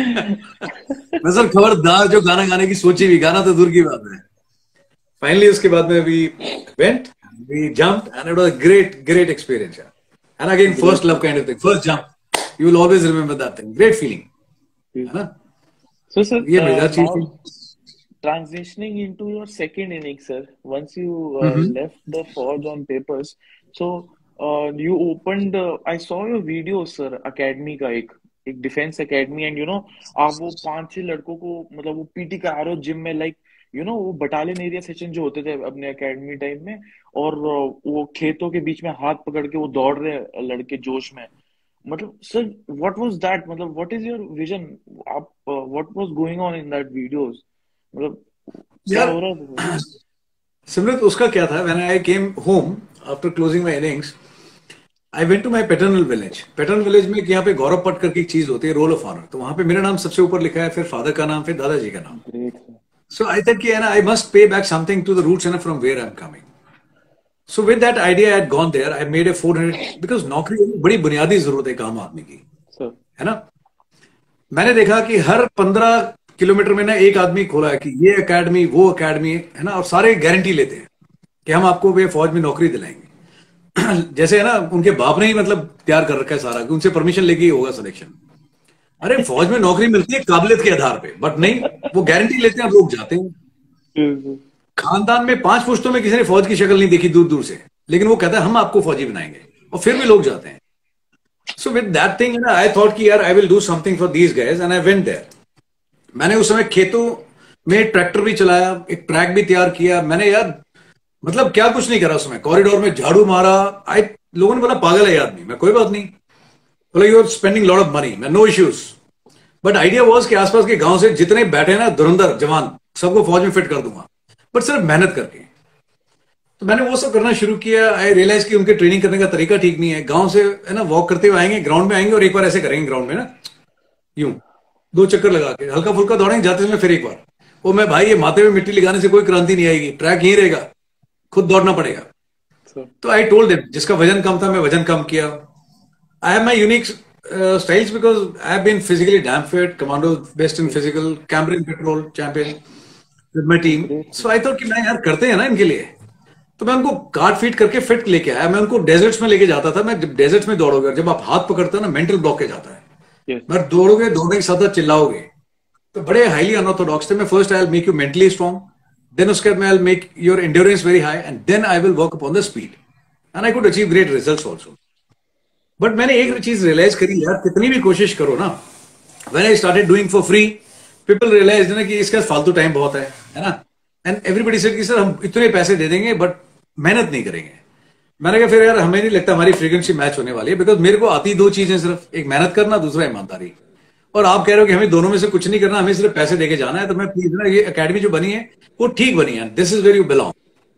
मैं सर खबरदार जो गाना गाने की सोची भी, गाना तो दूर की बात है। फाइनली उसके बाद में we went, we jumped and it was a great experience. And again first love kind of thing, first jump, you will always remember that thing, great feeling, है ना। So, sir, ये मजेदार चीज now थी। transitioning into your second inning, sir, once you hmm. left the Forge on papers, so you opened, I saw your video, sir, academy का एक defence academy, and आप वो 5-6 लड़कों को मतलब वो पीटी करा रहे हो जिम में, लाइक वो बटालियन एरिया सेशन जो होते थे अपने एकेडमी टाइम में, और वो खेतों के बीच में हाथ पकड़ के वो दौड़ रहे लड़के जोश में। मतलब सर व्हाट वाज दैट, मतलब व्हाट इज योर विजन, आप what was going on in that videos, मतलब क्या यार हो रहा था? सिमरत, उसका क्या था, when I came home after closing my innings, I went to my paternal village. Paternal village में यहाँ पे गौरव पट करके एक चीज होती है, रोल ऑफ ऑनर, तो वहां पे मेरा नाम सबसे ऊपर लिखा है, फिर फादर का नाम, फिर दादाजी का नाम। Great sir. So I think I must pay back something to the roots and from where I am coming. So with that idea I had gone there, I made a 400, because नौकरी बड़ी बुनियादी जरूरत है काम आदमी की, sir है ना। मैंने देखा कि हर 15 किलोमीटर में ना एक आदमी खोला है कि ये एकेडमी वो एकेडमी, है ना, और सारे गारंटी लेते हैं कि हम आपको वे फौज में नौकरी दिलाएंगे। जैसे है ना, उनके बाप ने ही मतलब तैयार कर रखा है सारा कि उनसे परमिशन लेके ही होगा सिलेक्शन। अरे फौज में नौकरी मिलती है काबिलियत के आधार पे, बट नहीं, वो गारंटी लेते हैं, लोग जाते हैं। खानदान में 5 पुश्तों में किसी ने फौज की शक्ल नहीं देखी दूर दूर से, लेकिन वो कहता है हम आपको फौजी बनाएंगे, और फिर भी लोग जाते हैं। So with that thing I thought कि यार I will do something for these guys, and I went there. मैंने उस समय खेतों में ट्रैक्टर भी चलाया, एक ट्रैक भी तैयार किया मैंने, यार मतलब क्या कुछ नहीं करा उस समय, कॉरिडोर में झाड़ू मारा। लोगों ने बोला पागल है ये आदमी, मैं कोई बात नहीं, बोला you are spending lot of money, मैं no issues. But idea was कि आसपास के गांव से जितने बैठे ना धुरंधर जवान, सबको फौज में फिट कर दूंगा, बट सिर्फ मेहनत करके। तो मैंने वो सब करना शुरू किया। आई रियलाइज कि उनके ट्रेनिंग करने का तरीका ठीक नहीं है। गांव से है ना वॉक करते हुए आएंगे, ग्राउंड में आएंगे और एक बार ऐसे करेंगे ग्राउंड में ना, यूं 2 चक्कर लगा के हल्का फुल्का दौड़ेंगे, जाते समय फिर एक बार। वो मैं भाई ये माथे में मिट्टी लगाने से कोई क्रांति नहीं आएगी, ट्रैक यहीं रहेगा, खुद दौड़ना पड़ेगा। तो आई टोल्ड देम, जिसका वजन कम था मैं वजन कम किया। I have my unique styles because I have been physically damn fit, commando best in physical, Cambrian patrol champion with my team. So I thought कि मैं यार करते हैं ना इनके लिए, तो मैं उनको कार्ड फीट करके फिट लेके आया। मैं उनको डेजर्ट्स में लेके जाता था। मैं जब डेजर्ट्स में दौड़ोगे, जब आप हाथ पकड़ते हो ना, मेंटल ब्लॉकेज आता है। मैं दौड़ोगे, दौड़ने के साथ चिल्लाओगे, तो बड़े हाईली अनऑर्थोडॉक्स थे। मैं first I will make you mentally strong, then उसके बाद मैं I will make your endurance very high, and then I will work upon the speed, and I could achieve great results also. But मैंने एक चीज realise करी, यार कितनी भी कोशिश करो ना, when I started doing for free, people realize ना कि इसका फालतू टाइम बहुत है ना। एंड एवरीबडी सेड कि सर हम इतने पैसे दे देंगे बट मेहनत नहीं करेंगे। मैंने कहा फिर यार हमें नहीं लगता हमारी फ्रीक्वेंसी मैच होने वाली है, बिकॉज मेरे को आती 2 चीजें सिर्फ, एक मेहनत करना, दूसरा ईमानदारी। और आप कह रहे हो कि हमें दोनों में से कुछ नहीं करना, हमें सिर्फ पैसे देके जाना है, तो मैं प्लीज ना, ये एकेडमी जो बनी है वो ठीक बनी है, this is where you belong.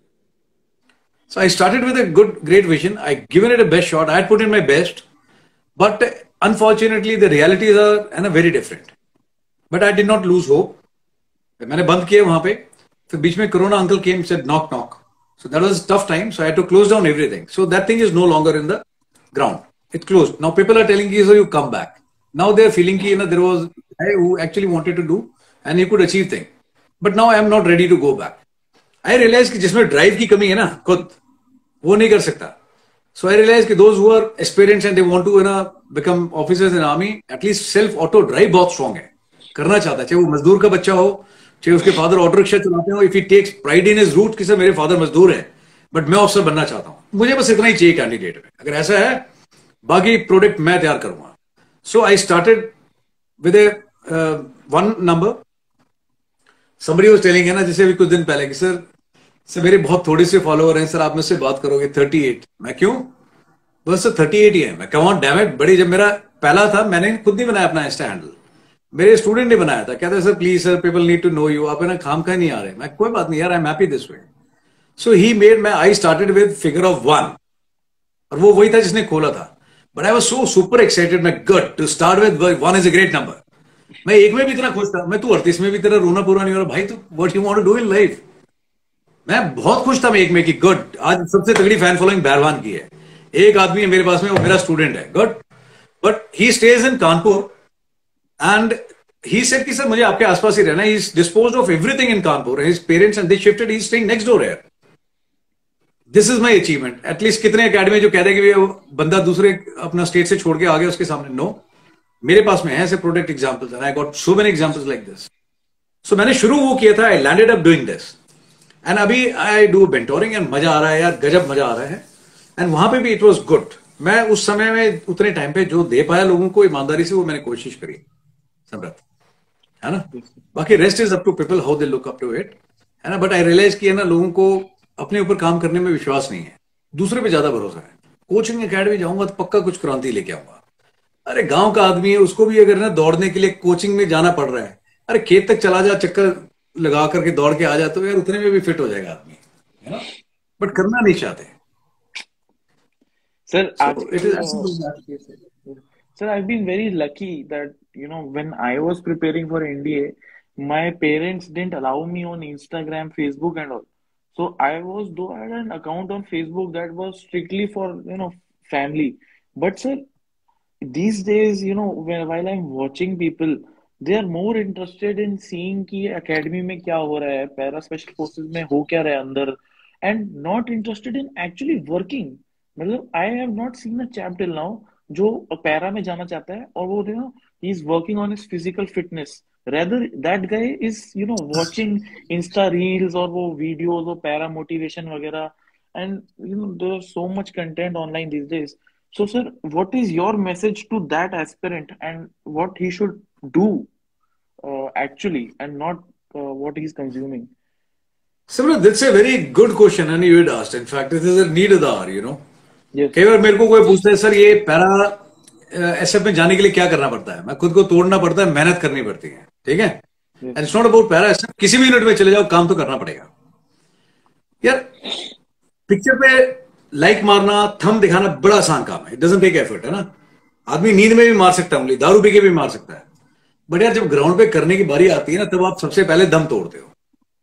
So I started with a great vision. I given it a best shot. I had put in my best, but unfortunately the realities are very different. But I did not lose hope. मैंने बंद किए वहां पे. फिर बीच में corona uncle came said knock knock. So that was a tough time. So I had to close down everything. So that thing is no longer in the ground. It closed. Now people are telling you, so you come back. Now they are feeling कि there was a guy who actually wanted to do and he could achieve things. But now I am not ready to go back. I realize कि जिसमें drive की कमी है ना खुद, वो नहीं कर सकता. So I realized कि those who are aspirants and they want to become officers in army, at least self auto drive बहुत strong है, करना चाहता है, चाहे वो मजदूर का बच्चा हो, चाहे उसके फादर ऑटो रिक्शा चलाते हो. If he takes pride in his root कि सर मेरे फादर मजदूर है बट मैं ऑफिसर बनना चाहता हूं, मुझे बस इतना ही चाहिए कैंडिडेट में. अगर ऐसा है, बाकी प्रोडक्ट मैं तैयार करूंगा. So I started with a one number. Somebody was telling है ना, जैसे अभी कुछ दिन पहले कि सर मेरे बहुत थोड़े से फॉलोअर हैं, सर आप मुझसे बात करोगे 38. मैं क्यों, बस सर 38 ही है. मैं कम ऑन डैम इट, बड़ी जब मेरा पहला था मैंने खुद नहीं बनाया अपना इंस्टा हैंडल, मेरे स्टूडेंट ने बनाया था. कहते sir please sir people need to know you, आप है ना खाम खा नहीं आ रहे. मैं कोई बात नहीं यार, I am happy this way. So he made I started with figure of 1 और वो वही था जिसने खोला था. But I was so super excited. मैं good to start with 1 is a great number. मैं एक में भी इतना खुश था. मैं तू 38 में भी तेरा रोना पूरा नहीं हो रहा भाई, तू what you want to do in life. मैं बहुत खुश था मैं एक में कि गुड, आज सबसे तगड़ी फैन फॉलोइंग बहरवान की है. एक आदमी है मेरे पास में, वो मेरा स्टूडेंट है. Good. But he stage in Kanpur and he said कि सर मुझे आपके आसपास ही रहना है. He's disposed of everything in Kanpur. His parents and they shifted. He's staying next door here. This is my achievement. At least कितने academy जो कहते हैं कि वो बंदा दूसरे अपना स्टेट से छोड़ के आ गया उसके सामने. नो, मेरे पास में है ऐसे product examples and I got so many examples like this. So मैंने शुरू वो किया था. I landed up doing this and अभी आई डू मेंटोरिंग एंड मजा आ रहा है यार, गजब मजा आ रहा है. एंड वहां पे भी इट वाज गुड. मैं उस समय में उतने टाइम पे जो दे पाया लोगों को ईमानदारी से, वो मैंने कोशिश करी समृत, है ना. बाकी rest is up to people how they look up to it, है ना. बट आई रियलाइज कि है ना लोगों को अपने ऊपर काम करने में विश्वास नहीं है, दूसरे पे ज्यादा भरोसा है. कोचिंग एकेडमी जाऊंगा तो पक्का कुछ क्रांति लेके आऊंगा. अरे गांव का आदमी है, उसको भी अगर ना दौड़ने के लिए कोचिंग में जाना पड़ रहा है, अरे खेत तक चला जा, चक्कर लगा करके दौड़ के आ जा, तो यार उतने में भी फिट हो जाएगा आदमी, है ना. बट करना नहीं चाहते. Sir, So it is absolutely sir, I've been very lucky that, when I was preparing for NDA, my parents didn't allow me on Instagram, Facebook and all. So though I had an account on Facebook that was strictly for, family. But sir, these days, while I'm watching people, they are more interested in seeing कि academy में क्या हो रहा है, para special forces में हो क्या रहा है अंदर, and not interested in actually working. मतलब I have not seen a chap till now जो पैरा में जाना चाहता है और वो he is working on his physical fitness. Rather, that guy is, watching Insta reels और वो videos और पैरा motivation वगैरह, and there's so much content online these days. So, sir, what is your message to that aspirant and what he should do actually, and not what he's consuming? Simran, that's a very good question and you had asked. In fact, it is a need of the hour, Yes. कई बार मेरे को कोई पूछता है sir ये para SF में जाने के लिए क्या करना पड़ता है. मैं खुद को तोड़ना पड़ता है, मेहनत करनी पड़ती है, ठीक है. And it's not about para SF. किसी भी यूनिट में चले जाओ, काम तो करना पड़ेगा यार. पिक्चर पे लाइक मारना, थंब दिखाना बड़ा आसान काम है. इट डजंट टेक एफर्ट, है ना. आदमी नींद में भी मार सकता है उंगली, दारू पी के भी मार सकता है. बट यार जब ग्राउंड पे करने की बारी आती है ना, तब आप सबसे पहले दम तोड़ते हो.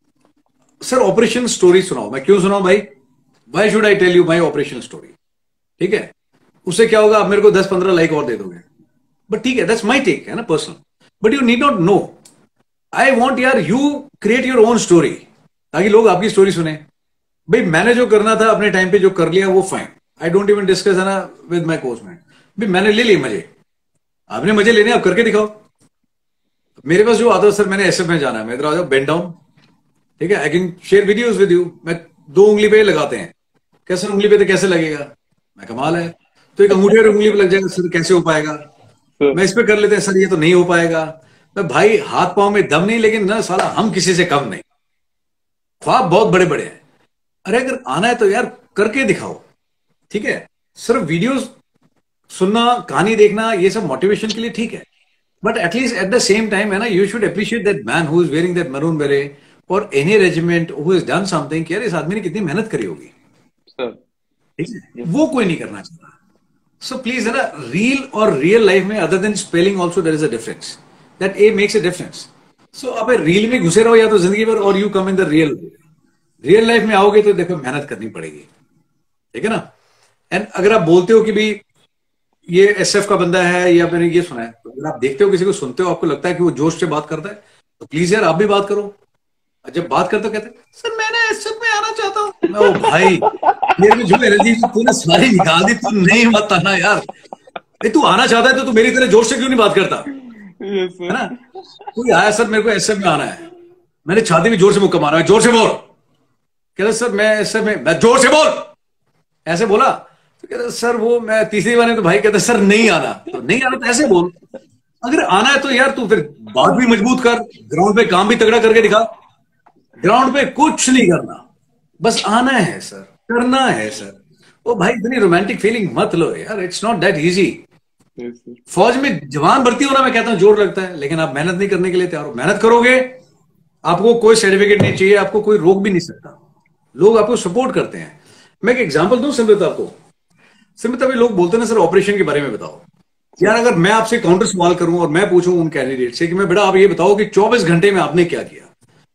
सर ऑपरेशन स्टोरी सुनाओ. मैं क्यों सुनाऊं भाई? Why should I tell you my operation story? ठीक है, उससे क्या होगा, आप मेरे को 10-15 लाइक और दे दोगे. बट ठीक है, दैट्स माई टेक, है ना, personal. But you need not know. I want यार you create your own story, ताकि लोग आपकी स्टोरी सुने. भाई मैंने जो करना था अपने टाइम पे जो कर लिया वो fine. I don't even discuss, है ना, विद माई कोचमैन. भाई मैंने ले लिए मजे, आपने मजे लेने, आप करके दिखाओ. मेरे पास जो आता है, सर मैंने एसएफ में जाना है, मैं इधर आ जाओ, बेंड डाउन, ठीक है. I can share videos with you. मैं 2 उंगली पे लगाते हैं. कैसे उंगली पे तो कैसे लगेगा? मैं कमाल है. तो एक अंगूठी और उंगली पे लग जाएगा, सर कैसे हो पाएगा? मैं इस पे कर लेते हैं, सर ये तो नहीं हो पाएगा. मैं भाई हाथ पांव में दम नहीं, लेकिन ना साला हम किसी से कम नहीं. ख्वाब बहुत बड़े बड़े हैं. अरे अगर आना है तो यार करके दिखाओ, ठीक है. सिर्फ वीडियोस सुनना, कहानी देखना, ये सब मोटिवेशन के लिए ठीक है. But at least at the same time, है ना, you should appreciate that man who is wearing that maroon beret or any regiment who has done something. कि यार इस आदमी ने कितनी मेहनत करी होगी, Sir. ठीक है, वो कोई नहीं करना चाहता. So please, है ना, real और real life में other than spelling also there is a difference. That A makes a difference. So आप real में घुसे रहो या तो जिंदगी भर, और you come in the real. Real life में आओगे तो देखो मेहनत करनी पड़ेगी, ठीक है ना. एंड अगर आप बोलते हो कि भाई ये एसएफ का बंदा है या मैंने ये सुना है, तो अगर आप देखते हो किसी को, सुनते हो, आपको लगता है कि वो जोश से बात करता है, तो प्लीज यार आप भी बात करो. जब बात करते हो कहते हैं सर मैंने एसएफ में आना चाहता हूँ. ओ भाई, मेरे में जो एनर्जी तूने सारी निकाल दी, तू नहीं मत आना यार. तू आना चाहता है तो तू मेरी तरह जोश से क्यों नहीं बात करता, है ना. कोई आया सर मेरे को एसएफ में आना है, मैंने छाती में जोर से मुक्का मारा है, जोर से बोल. कहते सर मैं एसएफ में, मैं जोर से बोल, ऐसे बोला. तो कहते सर वो मैं तीसरी बार, तो भाई कहते सर नहीं आना, तो नहीं आना तो ऐसे बोल. अगर आना है तो यार तू फिर बात भी मजबूत कर, ग्राउंड पे काम भी तगड़ा करके दिखा. ग्राउंड पे कुछ नहीं करना, बस आना है सर, करना है सर. ओ भाई इतनी रोमांटिक फीलिंग मत लो यार, इट्स नॉट दैट इजी. फौज में जवान भर्ती होना, मैं कहता हूं जोर लगता है, लेकिन आप मेहनत नहीं करने के लिए तैयार हो. मेहनत करोगे, आपको कोई सर्टिफिकेट नहीं चाहिए, आपको कोई रोक भी नहीं सकता, लोग आपको सपोर्ट करते हैं. मैं एक एग्जांपल दूं सिमरत आपको. सिमरत, अभी लोग बोलते हैं ना सर ऑपरेशन के बारे में बताओ. यार अगर मैं आपसे काउंटर सवाल करूं और मैं पूछूं उन कैंडिडेट से कि मैं बेटा आप ये बताओ कि 24 घंटे में आपने क्या किया,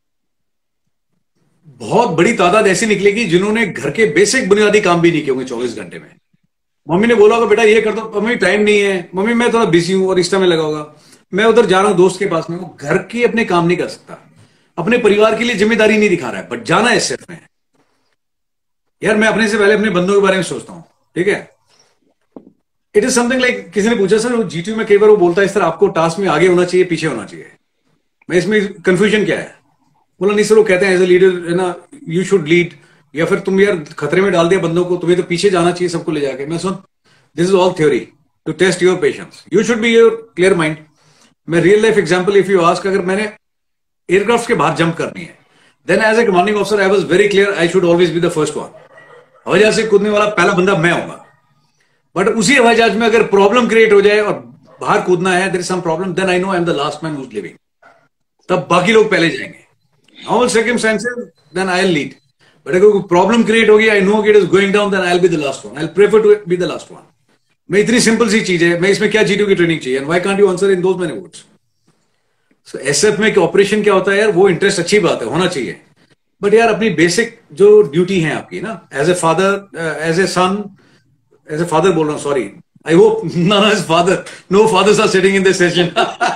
बहुत बड़ी तादाद ऐसी निकलेगी जिन्होंने घर के बेसिक बुनियादी काम भी नहीं किए होंगे 24 घंटे में. मम्मी ने बोला होगा बेटा ये कर दो, मम्मी टाइम नहीं है, मम्मी मैं थोड़ा बिजी हूं और इस टाइम लगा होगा, मैं उधर जा रहा हूं दोस्त के पास में. वो घर के अपने काम नहीं कर सकता, अपने परिवार के लिए जिम्मेदारी नहीं दिखा रहा है, बट जाना है सिर्फ में. यार मैं अपने से पहले अपने बंदों के बारे में सोचता हूं, ठीक है. इट इज समथिंग लाइक, किसी ने पूछा सर जीटीयू में कई बार वो बोलता है सर आपको टास्क में आगे होना चाहिए पीछे होना चाहिए, मैं इसमें कंफ्यूजन क्या है. बोला नहीं सर, वो कहते हैं एज ए लीडर है ना, यू शुड लीड, या फिर तुम यार खतरे में डाल दिया बंदों को, तुम्हें तो पीछे जाना चाहिए सबको ले जाके. मैं सुन, this is all theory to test your patience, you should be your clear mind. मैं real life example if you ask, अगर मैंने एयरक्राफ्ट के बाहर जंप करनी है, then as a commanding officer I was very clear, I should always be the first one. हवाई जहाज से कूदने वाला पहला बंदा मैं होगा. बट उसी हवाई जहाज में अगर प्रॉब्लम क्रिएट हो जाए और बाहर कूदना है, there is some problem, then I know I am the last man who is living. तब बाकी लोग पहले जाएंगे. Normal circumstances, then I'll lead. But अगर कोई प्रॉब्लम क्रिएट होगी, I know it is going down, then I'll be the last one. I'll prefer to be the last one. मैं इतनी सिंपल सी चीज है, मैं इसमें क्या जीटीयू की ट्रेनिंग चाहिए, and why can't you answer in those many words? So SF में ऑपरेशन क्या होता है यार, वो इंटरेस्ट अच्छी बात है, होना चाहिए. बट यार अपनी बेसिक जो ड्यूटी है आपकी ना, as a father, as a son, as a father बोल रहा हूँ, sorry, I hope none is father, no fathers are sitting in this session,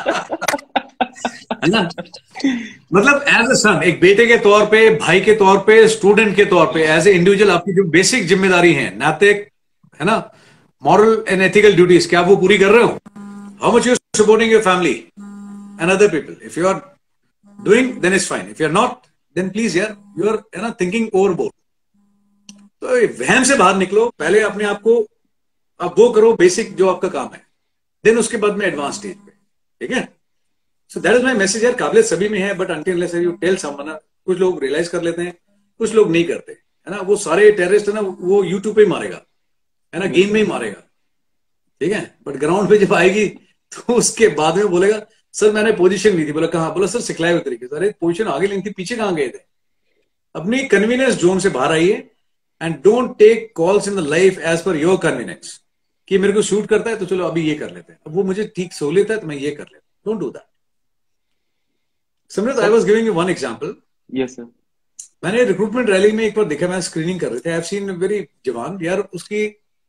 है ना. मतलब एज ए सन, एक बेटे के तौर पे, भाई के तौर पे, स्टूडेंट के तौर पे, एज ए इंडिविजुअल आपकी जो बेसिक जिम्मेदारी है, नैतिक, है ना, मॉरल एंड एथिकल ड्यूटीज, क्या आप वो पूरी कर रहे हो? How much you supporting your family and other people? If you are doing then is fine, if you are not then please यार यू आर, है ना, थिंकिंग ओवरबोर्ड. तो वहम से बाहर निकलो, पहले अपने आप को आप वो करो बेसिक जो आपका काम है, देन उसके बाद में एडवांस स्टेज पे, ठीक है. So that is my message यार. काबिलियत सभी में है, but until unless you tell someone, कुछ लोग रियलाइज कर लेते हैं, कुछ लोग नहीं करते, है ना. वो सारे टेररिस्ट है ना, वो यूट्यूब पे ही मारेगा, है ना, गेम में ही मारेगा, ठीक है. बट ग्राउंड पे जब आएगी तो उसके बाद में बोलेगा सर मैंने पोजीशन ली थी. बोला कहाँ? बोला सर सिखलाए हुए तरीके से. अरे पोजीशन आगे लेनी थी, पीछे कहाँ गए थे? अपनी कन्वीनियंस जोन से बाहर आइए and don't take calls in the life as पर योर कन्वीनियंस, कि मेरे को शूट करता है तो चलो अभी ये कर लेते हैं, अब वो मुझे ठीक सहूलियत है तो मैं ये कर लेता हूं. Don't do that. Simrat, I was giving you one example. Yes sir. मैंने रिक्रूटमेंट रैली में एक बार देखा, मैं स्क्रीनिंग कर रहे थे, आई हैव सीन वेरी जवान यार, उसकी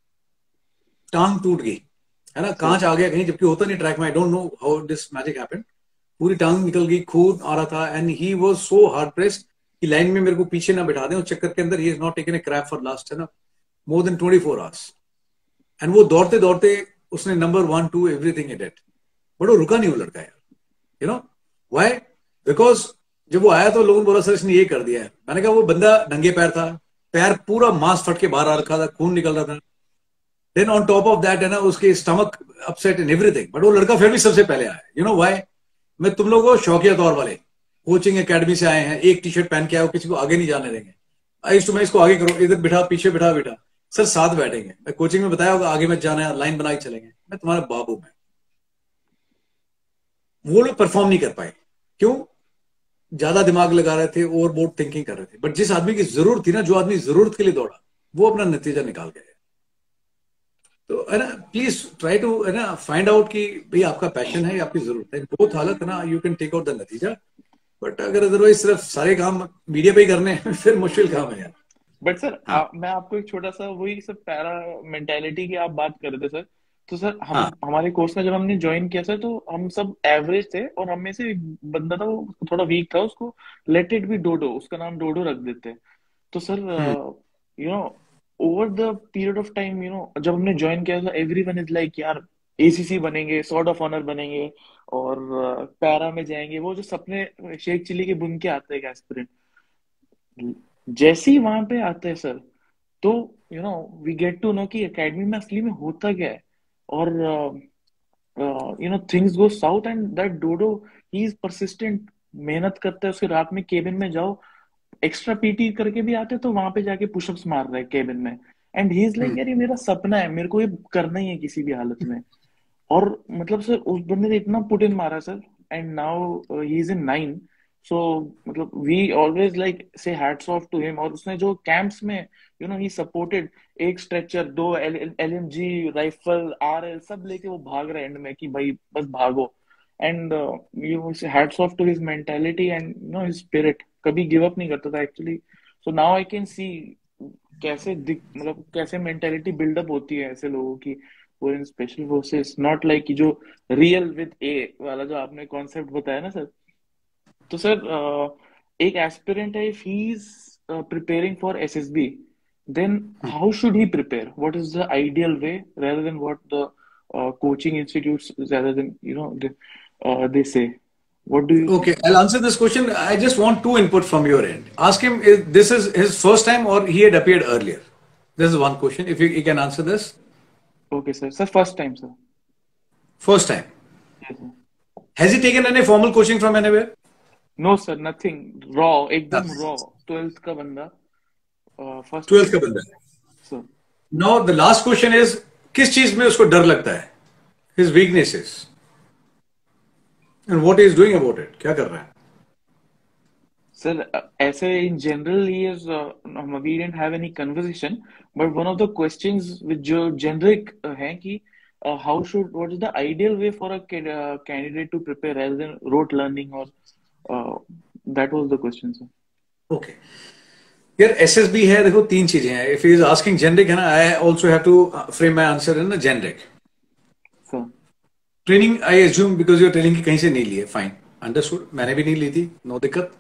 टांग टूट गई, है ना, कांच आ गया कहीं, जबकि होता नहीं ट्रैक में. I don't know how this magic happened. पूरी टांग निकल गई, खून आ रहा था, and he was so hard pressed कि लाइन में मेरे को पीछे ना बिठा दें. उस चक्कर के अंदर ही is not taken a crap for last, है ना, मोर देन 24 आवर्स. एंड वो दौड़ते दौड़ते उसने नंबर 1 2 एवरीथिंग इट. बट वो रुका नहीं वो लड़का यार, यू नो व्हाई? बिकॉज जब वो आया तो लोगों ने बोला सर इसने ये कर दिया है. मैंने कहा वो बंदा नंगे पैर था, पैर पूरा मांस फट के बाहर आ रखा था, खून निकल रहा था. Then on top of that, है ना, उसके stomach upset and everything. But वो लड़का फिर भी सबसे पहले आया. You know why? मैं तुम लोगों को शौकिया तौर वाले कोचिंग एकेडमी से आए हैं, एक टी शर्ट पहन के आओ, किसी को आगे नहीं जाने देंगे. मैं इसको आगे करो, इधर बिठा, पीछे बिठा बेटा, सर साथ बैठेंगे. मैं कोचिंग में बताया होगा आगे मत जाना है, लाइन बना के चलेंगे. मैं तुम्हारा बाबू. मैं वो लोग परफॉर्म नहीं कर पाए। क्यों? ज्यादा दिमाग लगा रहे थे, ओवरबोर्ड थिंकिंग कर रहे थे। बट जिस आदमी की जरूरत थी ना, जो आदमी जरूरत के लिए दौड़ा, वो अपना नतीजा निकाल गया। तो है ना, प्लीज ट्राई टू है ना फाइंड आउट कि भाई आपका पैशन है या आपकी जरूरत है। बहुत हालत है ना, you can take out the नतीजा। बट अगर अदरवाइज सिर्फ सारे काम मीडिया पे ही करने हैं फिर मुश्किल काम है यार। बट सर हाँ मैं आपको एक छोटा सा वही सर पैरा मेंटेलिटी की आप बात कर रहे थे सर। तो सर हम हाँ। हमारे कोर्स में जब हमने ज्वाइन किया सर, तो हम सब एवरेज थे और हम में से एक बंदा था वो थोड़ा वीक था, उसको लेट इट बी डोडो, उसका नाम डोडो रख देते। तो sir hmm. You know over the period of time, जब हमने ज्वाइन किया था, एवरीवन इज लाइक यार एसीसी बनेंगे, सॉर्ड ऑफ ऑनर बनेंगे और पैरा में जाएंगे, वो जो सपने शेख चिल्ली के बुन के आते हैं एस्पिरेंट। जैसे ही वहां पे आते हैं सर, तो वी गेट टू नो कि एकेडमी में असली में होता क्या है। और things go south and that डोडो ही इज परसिस्टेंट, मेहनत करता है। उसके रात में केबिन में जाओ, एक्स्ट्रा पीटी करके भी आते, तो वहां पे जाके पुशअप्स मार रहा है केबिन में। And he is like hmm. यार ये मेरा सपना है, मेरे को ये करना ही है किसी भी हालत में। और मतलब सर उस बंदे ने इतना पुट इन मारा sir, and now he is in 9। So मतलब we always like say hats off to him. और उसने जो कैंप्स में ही सपोर्टेड, एक स्ट्रेचर, दो एलएमजी राइफल आरएल सब लेके वो भाग रहा है एंड में कि भाई बस भागो। And you say hats off to his mentality and his spirit, कभी गिव अप नहीं करता था actually. So now I can see कैसे मतलब कैसे मेंटालिटी बिल्डअप होती है ऐसे लोगों की, वो in special forces. Not like कि जो रियल विद ए वाला जो आपने कॉन्सेप्ट बताया ना सर। तो सर एक एस्पिरेंट है, if he is preparing for SSB, then how should he prepare? What is the ideal way, rather than what the coaching institutes, rather than they say? What do you Okay, think? I'll answer this question. I just want two input from your end. Ask him if this is his first time or he had appeared earlier. This is one question. If you can answer this. Okay, sir, first time, sir. First time. Yes, sir. Has he taken any formal coaching from anywhere? No, sir, nothing. Raw, एकदम हाँ, raw, 12th का बंदा, first 12th time, का बंदा है। sir. Now the last question is, किस चीज में उसको डर लगता है? His weaknesses. And what he is doing about it? क्या कर रहा है? Sir, ऐसे in general he is, we didn't have any conversation, but one of the questions which जो generic है कि what is the ideal way for a candidate to prepare rather than rote learning, or that was the question, sir. Okay. यार SSB है, देखो तीन चीजें हैं। If he is asking generic है ना, I also have to frame my answer in generic. Sir, training I assume because your training कहीं से नहीं ली है, फाइन, अंडरस्टूड, मैंने भी नहीं ली थी, नो दिक्कत।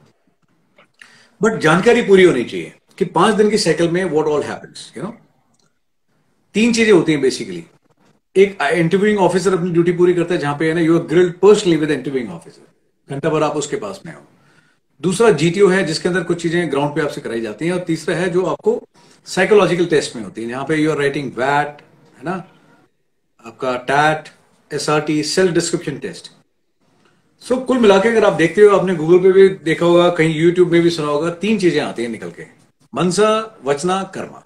बट जानकारी पूरी होनी चाहिए कि 5 दिन की साइकिल में व्हाट ऑल हैपेंस, तीन चीजें होती हैं बेसिकली। एक इंटरव्यूइंग ऑफिसर अपनी ड्यूटी पूरी करता है, जहां पे है ना you are grilled personally with interviewing officer, घंटा भर आप उसके पास में हो। दूसरा जीटीओ है, जिसके अंदर कुछ चीजें ग्राउंड पे आपसे कराई जाती हैं। और तीसरा है जो आपको साइकोलॉजिकल टेस्ट में होती है, जहां पे यू आर राइटिंग वैट, है ना, आपका TAT, SRT, self description test. So कुल मिला के अगर आप देखते हो, आपने गूगल पे भी देखा होगा, कहीं यूट्यूब में भी सुना होगा, तीन चीजें आती हैं निकल के, मनसा, वचना, कर्मा।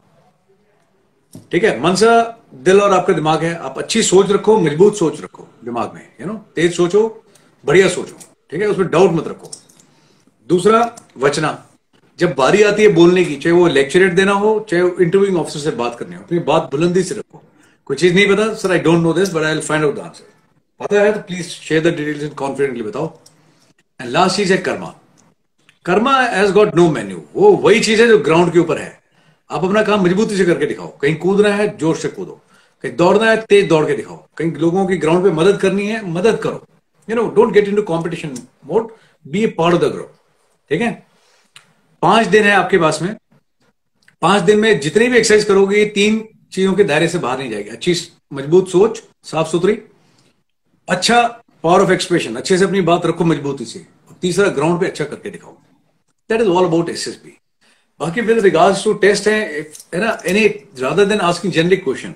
ठीक है, मनसा दिल और आपका दिमाग है। आप अच्छी सोच रखो, मजबूत सोच रखो दिमाग में, तेज सोचो, बढ़िया सोचो, ठीक है, उसमें डाउट मत रखो। दूसरा वचना, जब बारी आती है बोलने की, चाहे वो लेक्चरेट देना हो, चाहे इंटरव्यूइंग ऑफिसर से बात करनी हो, अपनी बात बुलंदी से रखो। कोई चीज नहीं पता, sir I don't know this but I will find out the answer, पता है तो please share the details and confidently बताओ। एंड लास्ट चीज है karma. Karma has got no menu, वो वही चीज है जो ग्राउंड के ऊपर है। आप अपना काम मजबूती से करके दिखाओ। कहीं कूदना है, जोर से कूदो। कहीं दौड़ना है, तेज दौड़ के दिखाओ। कहीं लोगों की ग्राउंड पे मदद करनी है, मदद करो। Don't get into competition mode, be a part of the group. ठीक है, 5 दिन है आपके पास में। 5 दिन में जितनी भी एक्सरसाइज करोगे, ये 3 चीजों के दायरे से बाहर नहीं जाएगी। अच्छी मजबूत सोच, साफ सुथरी, अच्छा पावर ऑफ एक्सप्रेशन, अच्छे से अपनी बात रखो मजबूती से, और तीसरा ग्राउंड पे अच्छा करके दिखाओ। That is all about SSB. बाकी विद रिगार्ड्स टू टेस्ट है ना, any rather than asking generic question,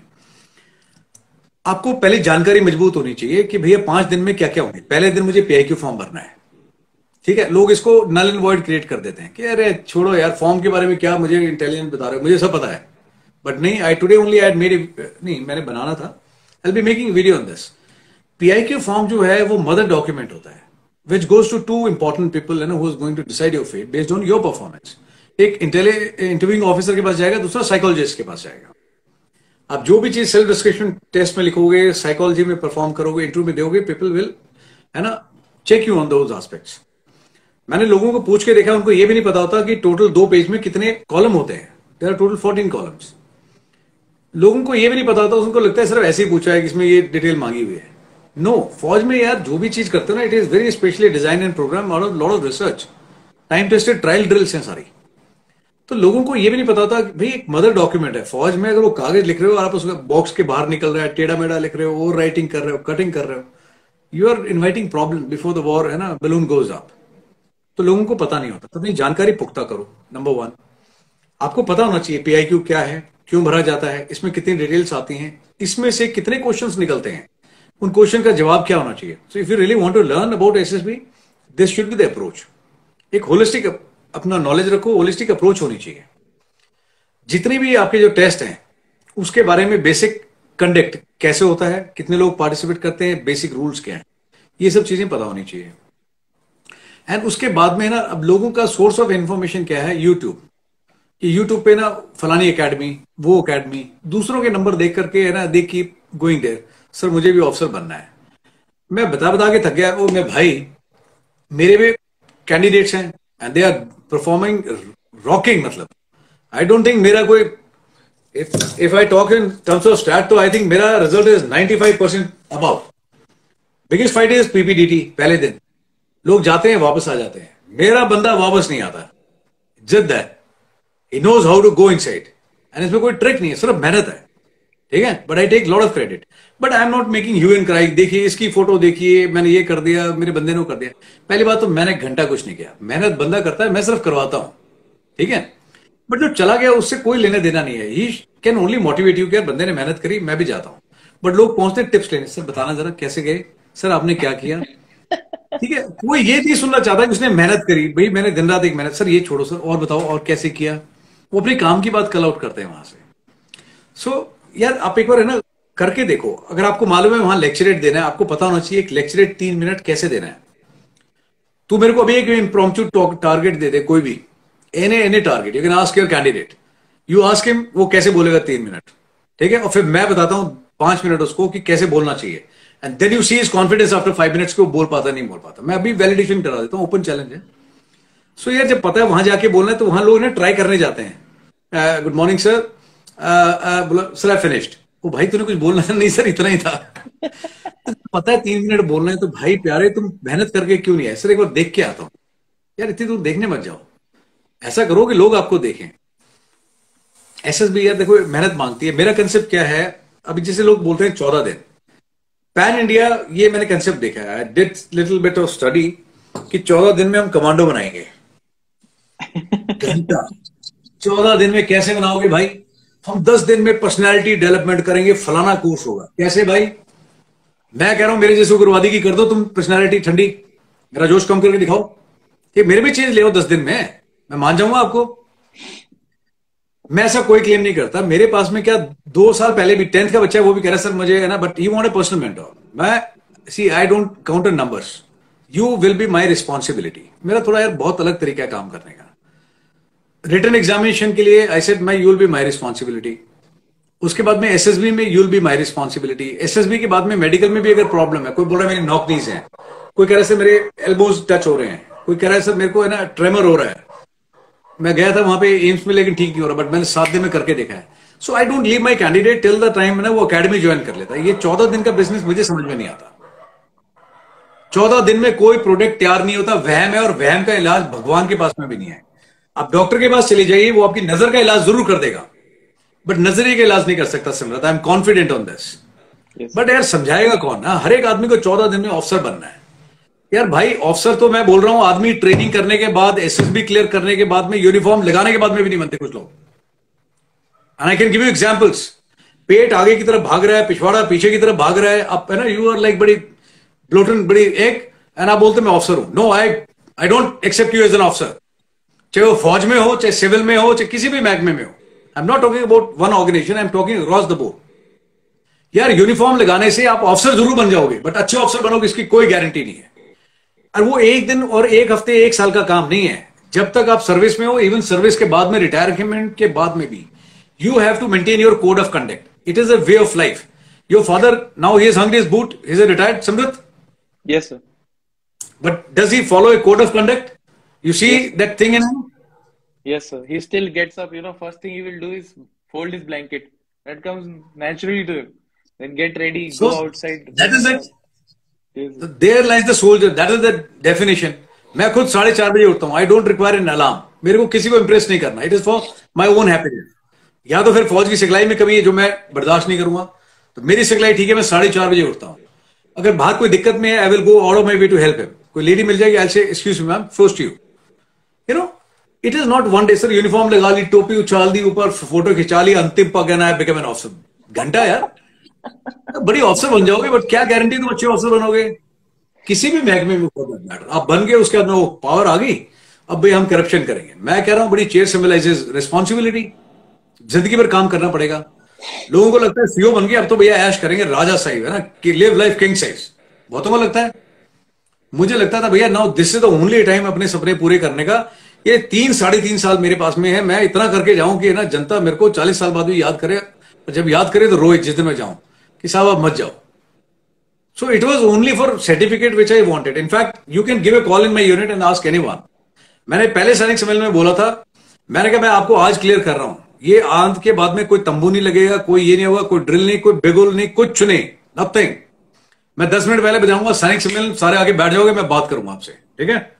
आपको पहले जानकारी मजबूत होनी चाहिए कि भैया 5 दिन में क्या क्या होंगे। पहले दिन मुझे पीआईक्यू फॉर्म भरना है। ठीक है, लोग इसको नल एंड वॉइड क्रिएट कर देते हैं कि अरे छोड़ो यार, फॉर्म के बारे में क्या मुझे इंटेलिजेंट बता रहे हो, मुझे सब पता है। बट नहीं, I today only I made नहीं, मैंने बनाना था, I will be making video on this. PIQ form जो है वो मदर डॉक्यूमेंट होता है, which goes to two important people who is going to decide your fate based on your performance. एक इंटरव्यूइंग ऑफिसर के पास जाएगा, दूसरा साइकोलॉजिस्ट के पास जाएगा। आप जो भी चीज सेल्फ डिस्क्रिप्शन टेस्ट में लिखोगे, साइकोलॉजी में परफॉर्म करोगे, इंटरव्यू में दोगे, पीपल विल है ना check you on those aspects. मैंने लोगों को पूछ के देखा, उनको ये भी नहीं पता होता कि टोटल 2 पेज में कितने कॉलम होते हैं। There are total 14 columns. लोगों को ये भी नहीं पता होता, उनको लगता है सिर्फ ऐसे ही पूछा है कि इसमें ये डिटेल मांगी हुई है। नो, फौज में यार जो भी चीज करते हो ना, it is very specially design and program और lot of research, time tested trial drills हैं सारी। तो लोगों को ये भी नहीं पता होता कि भाई एक मदर डॉक्यूमेंट है फौज में। अगर वो कागज लिख रहे हो और आप उसका बॉक्स के बाहर निकल रहा है, टेढ़ा मेढ़ा लिख रहे हो, ओवर राइटिंग कर रहे हो, कटिंग कर रहे हो, you are inviting problem before the war, है ना, बलून गोज अप। तो लोगों को पता नहीं होता। तो अपनी जानकारी पुख्ता करो। नंबर 1, आपको पता होना चाहिए PIQ क्या है, क्यों भरा जाता है, इसमें कितनी डिटेल्स आती हैं, इसमें से कितने क्वेश्चंस निकलते हैं, उन क्वेश्चन का जवाब क्या होना चाहिए। So if you really want to learn about SSB, this should be the approach. एक होलिस्टिक अपना नॉलेज रखो, होलिस्टिक अप्रोच होनी चाहिए। जितने भी आपके जो टेस्ट हैं उसके बारे में बेसिक कंडक्ट कैसे होता है, कितने लोग पार्टिसिपेट करते हैं, बेसिक रूल्स क्या है, ये सब चीजें पता होनी चाहिए। एंड उसके बाद में ना अब लोगों का सोर्स ऑफ इंफॉर्मेशन क्या है, यूट्यूब। कि यूट्यूब पे ना फलानी एकेडमी, वो एकेडमी, दूसरों के नंबर देख करके है ना, they keep going there, sir मुझे भी ऑफिसर बनना है। मैं बता बता के थक गया। वो मैं भाई, मेरे भी कैंडिडेट्स हैं and they are performing rocking. मतलब आई डोंट थिंक मेरा कोई, if I talk in terms of stat, तो आई थिंक मेरा result is 95% about. Biggest fight is PPDT। पहले दिन लोग जाते हैं, वापस आ जाते हैं। मेरा बंदा वापस नहीं आता। जिद है, he knows how to go inside, and इसमें कोई ट्रिक नहीं है, सिर्फ मेहनत है। ठीक है, but I take lot of credit, but I am not making hue and cry. देखिए इसकी फोटो देखिए, मैंने ये कर दिया, मेरे बंदे ने कर दिया। पहली बात तो मैंने एक घंटा कुछ नहीं किया, मेहनत बंदा करता है, मैं सिर्फ करवाता हूं। ठीक है, बट जो चला गया उससे कोई लेना देना नहीं है। He can only motivate you कि यार बंदे ने मेहनत करी, मैं भी जाता हूं। बट लोग पहुंचते टिप्स लेने, सर बताना जरा कैसे गए, सर आपने क्या किया। ठीक है, कोई ये नहीं सुनना चाहता कि उसने मेहनत करी। भाई मैंने दिन रात एक मेहनत, सर ये छोड़ो सर, और बताओ और कैसे किया। वो अपने काम की बात कल आउट करते हैं वहां से। सो यार आप एक बार है ना करके देखो। अगर आपको मालूम है वहां लेक्चरेट देना है, आपको पता होना चाहिए एक लेक्चरेट 3 मिनट कैसे देना है। तू मेरे को अभी एक इम्प्रॉम्प्टू टारगेट दे दे, कोई भी any target, you can ask your candidate, you ask him वो कैसे बोलेगा 3 मिनट। ठीक है, और फिर मैं बताता हूं 5 मिनट उसको कि कैसे बोलना चाहिए। And then you see his confidence after 5 minutes को बोल पाता नहीं बोल पाता। मैं अभी वैलिडेशन करा देता हूं, ओपन चैलेंज है। सो यार जब पता है वहां जाके बोलना है, तो वहां लोग ना ट्राई करने जाते हैं। गुड मॉर्निंग सर, बोला सर आई फिनिश्ड। ओ भाई तूने कुछ बोलना था? नहीं सर इतना ही था। पता है 3 मिनट बोलना है, तो भाई प्यारे तुम मेहनत करके क्यों नहीं आए? सर एक बार देख के आता हूं। यार इतनी दूर देखने मत जाओ, ऐसा करो कि लोग आपको देखें। SSB यार देखो मेहनत मांगती है। मेरा कंसेप्ट क्या है, अभी जैसे लोग बोलते हैं 14 दिन पैन इंडिया, ये मैंने कंसेप्ट देखा है। I did little bit of study कि 14 दिन में हम कमांडो बनाएंगे। घंटा 14 दिन में कैसे बनाओगे भाई? हम 10 दिन में पर्सनैलिटी डेवलपमेंट करेंगे, फलाना कोर्स होगा। कैसे भाई? मैं कह रहा हूं मेरे जैसे उग्रवादी की कर दो तुम पर्सनैलिटी ठंडी, मेरा जोश कम करके दिखाओ कि मेरे भी चेंज ले आओ 10 दिन में, मैं मान जाऊंगा आपको। मैं ऐसा कोई क्लेम नहीं करता। मेरे पास में क्या 2 साल पहले भी 10th का बच्चा है, वो भी कह रहा है सर मुझे है ना, but you want a personal mentor. मैं see I don't count in numbers, you will be my responsibility. मेरा थोड़ा यार बहुत अलग तरीका है काम करने का। रिटन एग्जामिनेशन के लिए I said you will be my responsibility. उसके बाद में SSB में you will be my responsibility. SSB के बाद में मेडिकल में भी अगर प्रॉब्लम है, कोई बोल रहा है मेरी नॉक नीज है, कोई कह रहा है सर मेरे एल्बोज टच हो रहे हैं, कोई कह रहा है सर मेरे को है ना ट्रेमर हो रहा है। मैं गया था वहां पे एम्स में, लेकिन ठीक नहीं हो रहा, बट मैंने 7 दिन में करके देखा है। So I don't leave my candidate till the time ना वो अकेडमी ज्वाइन कर लेता है। ये 14 दिन का बिजनेस मुझे समझ में नहीं आता। 14 दिन में कोई प्रोडक्ट तैयार नहीं होता, वहम है, और वहम का इलाज भगवान के पास में भी नहीं है। आप डॉक्टर के पास चले जाइए, वो आपकी नजर का इलाज जरूर कर देगा, बट नजरिए का इलाज नहीं कर सकता Simrat. I am confident on this. But यार समझाएगा कौन ना? हर एक आदमी को 14 दिन में ऑफिसर बनना है। यार भाई ऑफिसर तो मैं बोल रहा हूं, आदमी ट्रेनिंग करने के बाद, SSB क्लियर करने के बाद में, यूनिफॉर्म लगाने के बाद में भी नहीं बनते कुछ लोग। And I can give you examples. पेट आगे की तरफ भाग रहा है, पिछवाड़ा पीछे की तरफ भाग रहा है, आप है ना, यू आर लाइक बड़ी ब्लोटन, बड़ी एक, एंड आप बोलते मैं ऑफिसर हूं। No, I don't accept you as an officer. चाहे वो फौज में हो, चाहे सिविल में हो, चाहे किसी भी महकमे में हो। I am not talking about one organisation, I am talking across the board. यार यूनिफॉर्म लगाने से आप ऑफिसर जरूर बन जाओगे, बट अच्छे ऑफिसर बनोगे इसकी कोई गारंटी नहीं है। और वो एक दिन और एक हफ्ते एक साल का काम नहीं है। जब तक आप सर्विस में हो, इवन सर्विस के बाद में, रिटायरमेंट के बाद में भी, you have to maintain your code of conduct. It is a way of life. Your father now he is hanged his boot, he is a retired Simrat, Yes, sir. but does he follow a code of conduct? You see Yes, that thing in him? yes, sir. He still gets up. First thing he will do is fold his blanket. That comes naturally to him. Then get ready, So go outside. that is it. Yes, So sir. there lies the soldier. That is the definition. मैं खुद 4:30 बजे उठता हूँ। I don't require an alarm. मेरे को किसी को impress नहीं करना। It is for my own happiness. या तो फिर फौज की सिखलाई में कमी है जो मैं बर्दाश्त नहीं करूंगा, तो मेरी सिखलाई ठीक है, मैं 4:30 बजे उठता हूँ। अगर बाहर कोई दिक्कत में है, I will go out of my way to help him. कोई लेडी मिल जाएगी, I say excuse me ma'am, first you know it is not one day sir. Uniform लगा ली, टोपी उछाल दी, ऊपर फोटो खिंचा ली, अंतिम पग and I become an officer. घंटा यार, बड़ी ऑफिसर बन जाओगे, बट क्या गारंटी तुम अच्छे ऑफिसर बनोगे किसी भी महकमे में? मैटर आप बन गए, उसके बाद वो पावर आ गई, अब भाई हम करप्शन करेंगे। मैं कह रहा हूं बड़ी चेयर सिंबलाइजेस रिस्पॉन्सिबिलिटी। जिंदगी भर काम करना पड़ेगा। लोगों को लगता है सीओ बन गए अब तो भैया ऐश करेंगे, राजा साहिब है ना, कि लिव लाइफ किंग साइज। बहुतों को लगता है, मुझे लगता था भैया now this is the only time अपने सपने पूरे करने का। ये 3-3.5 साल मेरे पास में है, मैं इतना करके जाऊं कि ना जनता मेरे को 40 साल बाद भी याद करे, और जब याद करे तो रोए जिस दिन मैं जाऊं कि साहब आप मत जाओ। So it was only for certificate which I wanted. In fact, you can give a call in my unit and ask anyone. मैंने पहले सैनिक सम्मेलन में बोला था, मैंने कहा मैं आपको आज क्लियर कर रहा हूं, ये आंत के बाद में कोई तंबू नहीं लगेगा, कोई ये नहीं होगा, कोई ड्रिल नहीं, कोई बिगुल नहीं, कुछ नहीं, नथिंग। मैं 10 मिनट पहले बजाऊंगा सैनिक सम्मेलन, सारे आगे बैठ जाओगे, मैं बात करूंगा आपसे, ठीक है?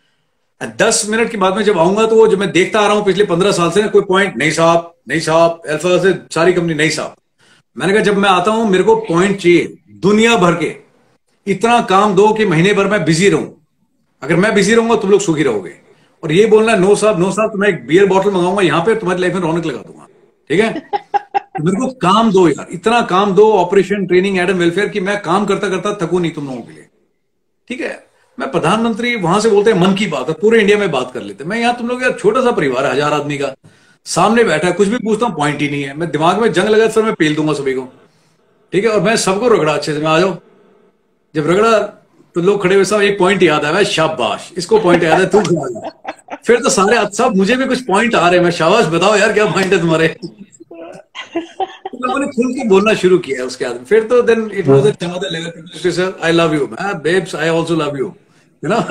10 मिनट के बाद में जब आऊंगा तो वो जो मैं देखता आ रहा हूं पिछले 15 साल से, कोई पॉइंट नहीं साहब, नहीं साहब, अल्फा से सारी कंपनी नहीं साहब। मैंने कहा जब मैं आता हूं मेरे को पॉइंट चाहिए दुनिया भर के। इतना काम दो कि महीने भर मैं बिजी रहूं। अगर मैं बिजी रहूंगा तुम लोग सुखी रहोगे। और ये बोलना नो साहब, नो साहब, तो मैं एक बियर बॉटल मंगाऊंगा यहां पे, तुम्हारी लाइफ में रौनक लगा दूंगा, ठीक है? तो मेरे को काम दो यार, इतना काम दो, ऑपरेशन, ट्रेनिंग, एडम वेलफेयर, की मैं काम करता करता थकू नहीं तुम लोगों के लिए, ठीक है? मैं प्रधानमंत्री वहां से बोलते हैं मन की बात है, पूरे इंडिया में बात कर लेते हैं। मैं यहाँ तुम लोग यार छोटा सा परिवार है, 1000 आदमी का, सामने बैठा है, कुछ भी पूछता हूँ पॉइंट ही नहीं है। मैं दिमाग में जंग लगा सर, मैं पेल दूंगा सभी को, ठीक है? और मैं सबको रगड़ा अच्छे से, मैं आ जाओ। जब रगड़ा तो लोग खड़े हुए, सब एक पॉइंट याद आया, शाबाश, इसको पॉइंट याद है, तू फिर तो सारे सब मुझे भी कुछ पॉइंट आ रहे हैं, मैं शाबाश, बताओ यार क्या पॉइंट है तुम्हारे। तो लोगों ने खुल के बोलना शुरू किया उसके बाद फिर तो then it was another level. Sir I love you, babes I also love you, you know.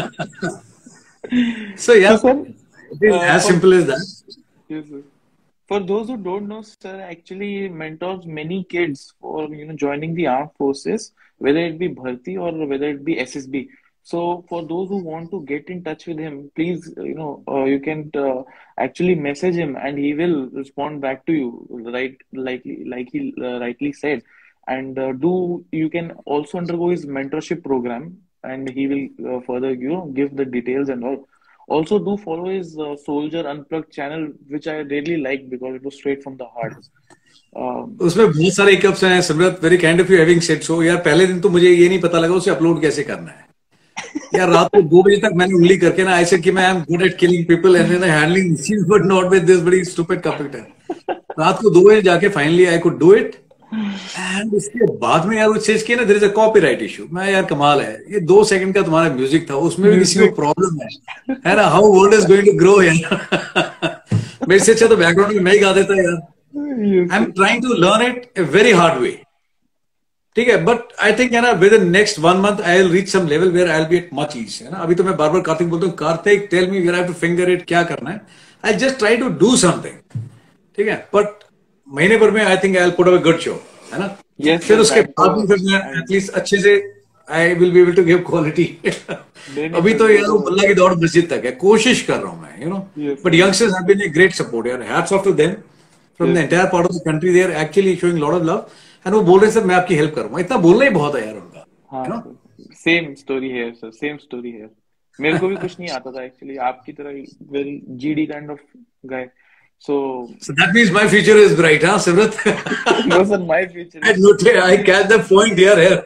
So यार So, sir, it is as for simple as that. yes, sir. For those who don't know, sir actually mentors many kids for joining the armed forces, whether it be Bharti or whether it be SSB. So for those who want to get in touch with him, please you can actually message him and he will respond back to you, right? Like he rightly said, and you can also undergo his mentorship program, and he will further give the details and all. Also, do follow his Soldier Unplugged channel, which I really like because it was straight from the heart. उसमें बहुत सारे hiccups हैं Simrat, very kind of you having said so. यार पहले दिन तो मुझे ये नहीं पता लगा उसे अपलोड कैसे करना है। यार रात को 2 बजे तक मैंने उंगली करके ना ऐसे कि मैं I am good at killing people and handling machine but not with this बड़ी स्टूपिड कंप्यूटर। रात को 2 बजे जाके finally I could do it. And उसके बाद में यार वो चीज की ना, there is a copyright issue. मैं यार कमाल है, ये 2 सेकंड का तुम्हारा म्यूजिक था, उसमें भी किसी को प्रॉब्लम है ना? How world is going to grow यार। मेरे से अच्छा तो बैकग्राउंड में मैं ही गा देता यार। I am trying to learn it a very hard way, ठीक है? बट आई थिंक है ना within next 1 month I will reach some level where I will be at much ease, है ना? अभी तो मैं बार बार कार्तिक बोलता हूँ, Kartik tell me where I have to finger it, क्या करना है। I just try to do something, ठीक है? बट महीने भर में I think I will put up a good show, है ना? Yes, फिर sir, उसके that बाद में फिर मैं एटलीस्ट अच्छे से I will be able to give quality. अभी तो यार वो बल्ला की दौड़ मस्जिद तक है, कोशिश कर रहा हूं मैं, you know. Yes, but youngsters have been a great support यार, hats off to them from the entire part of the country. They are actually showing lot of love and वो बोल रहे सर मैं आपकी हेल्प करूंगा। इतना बोलना ही बहुत है यार उनका, हाँ यू नो। सेम स्टोरी है सर, सेम स्टोरी है। मेरे को भी कुछ नहीं आता था एक्चुअली, आपकी तरह very GD kind of guy. So So that means my future is bright, huh, Simrat? no sir, my future I is noted, I catch the point here.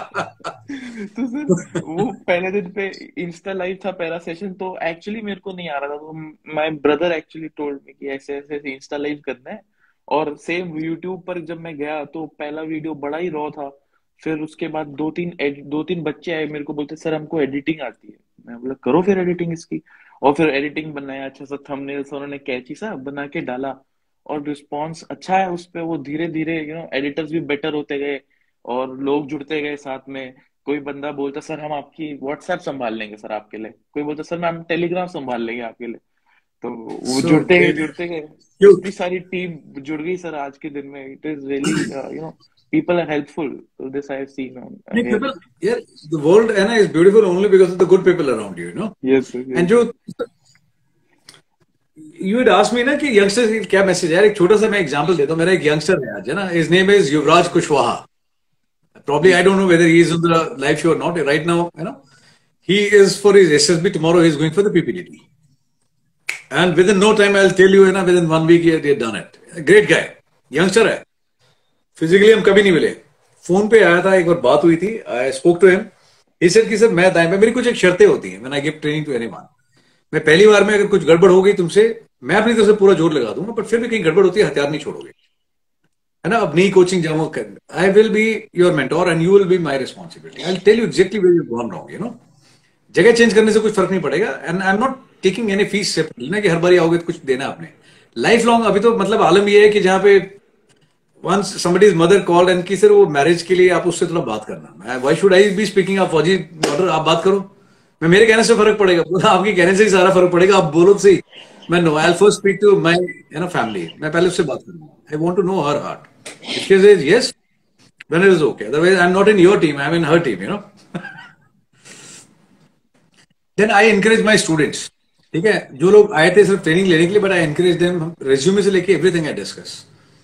तो सर वो पहले दिन पे इंस्टा लाइव था पहला session, तो actually मेरे को नहीं आ रहा था, तो my brother actually told me कि ऐसे ऐसे इंस्टा लाइव करना है और सेम यूट्यूब पर जब मैं गया तो पहला वीडियो बड़ा ही रॉ था। फिर उसके बाद दो तीन बच्चे आए, मेरे को बोलते सर हमको एडिटिंग आती है। मैं बोला करो फिर एडिटिंग इसकी। और फिर एडिटिंग बनाया, अच्छा सा थंबनेल्स उन्होंने कैची सा बना के डाला, और रिस्पॉन्स अच्छा है उस पे। वो धीरे धीरे एडिटर्स भी बेटर होते गए और लोग जुड़ते गए साथ में। कोई बंदा बोलता सर हम आपकी व्हाट्सएप संभाल लेंगे सर आपके लिए, कोई बोलता सर हम टेलीग्राम संभाल लेंगे आपके लिए। तो वो So great. जुड़ते गए, You, इतनी सारी टीम जुड़ गई सर आज के दिन में। It is really people are helpful. So this I have seen here. people, yeah, the world Anna, is beautiful only because of the good people around you, you know. Yes, sir, yes. And जो you had asked me ना कि youngsters की क्या message है। एक छोटा सा मैं एग्जांपल देता हूँ। मेरा एक यंगस्टर है आज, है ना, his name is Yuvraj Kushwaha. Probably I don't know whether he is on the live show or not right now, you know. He is for his SSB, tomorrow he is going for the PPDT, and within no time I'll tell you, है ना, within 1 week he had done it. Great guy, youngster है। Physically हम कभी नहीं मिले, phone पे आया था, एक बार बात हुई थी। I spoke to him, he said कि सर मैं दाएं पे, मेरी कुछ एक शर्तें होती हैं when I give training to anyone. मैं पहली बार में अगर कुछ गड़बड़ हो गई तुमसे, मैं अपनी तरफ से पूरा जोर लगा दूंगा, बट फिर भी कहीं गड़बड़ होती है, हथियार नहीं छोड़ोगे, है ना। अब नई कोचिंग जाऊँ, I will be your mentor and you will be my responsibility. I will tell you exactly where you gone wrong, you know. जगह चेंज करने से कुछ फर्क नहीं पड़ेगा, and I am not taking any fees separately ना कि हर बार आओगे तो कुछ देना आपने। लाइफ लॉन्ग अभी तो मतलब आलम ये है कि जहां पे once somebody's mother called and कि सर वो मैरिज के लिए आप उससे थोड़ा बात करना। why should I be speaking of फौजी डॉटर, आप बात करो, मैं मेरे कहने से फर्क पड़ेगा, पूरा आपके कहने से ही सारा फर्क पड़ेगा। आप बोलो तो सही, मैं no, I first speak to my family, मैं पहले उससे बात करूंगा। I want to know her heart, if she says yes then it is okay, otherwise I am not in your team, I am in her team, you know. Then I encourage my students, ठीक है, जो लोग आए थे सिर्फ training लेने के लिए, but I encourage them, resume से लेके एवरीथिंग आई डिस्कस।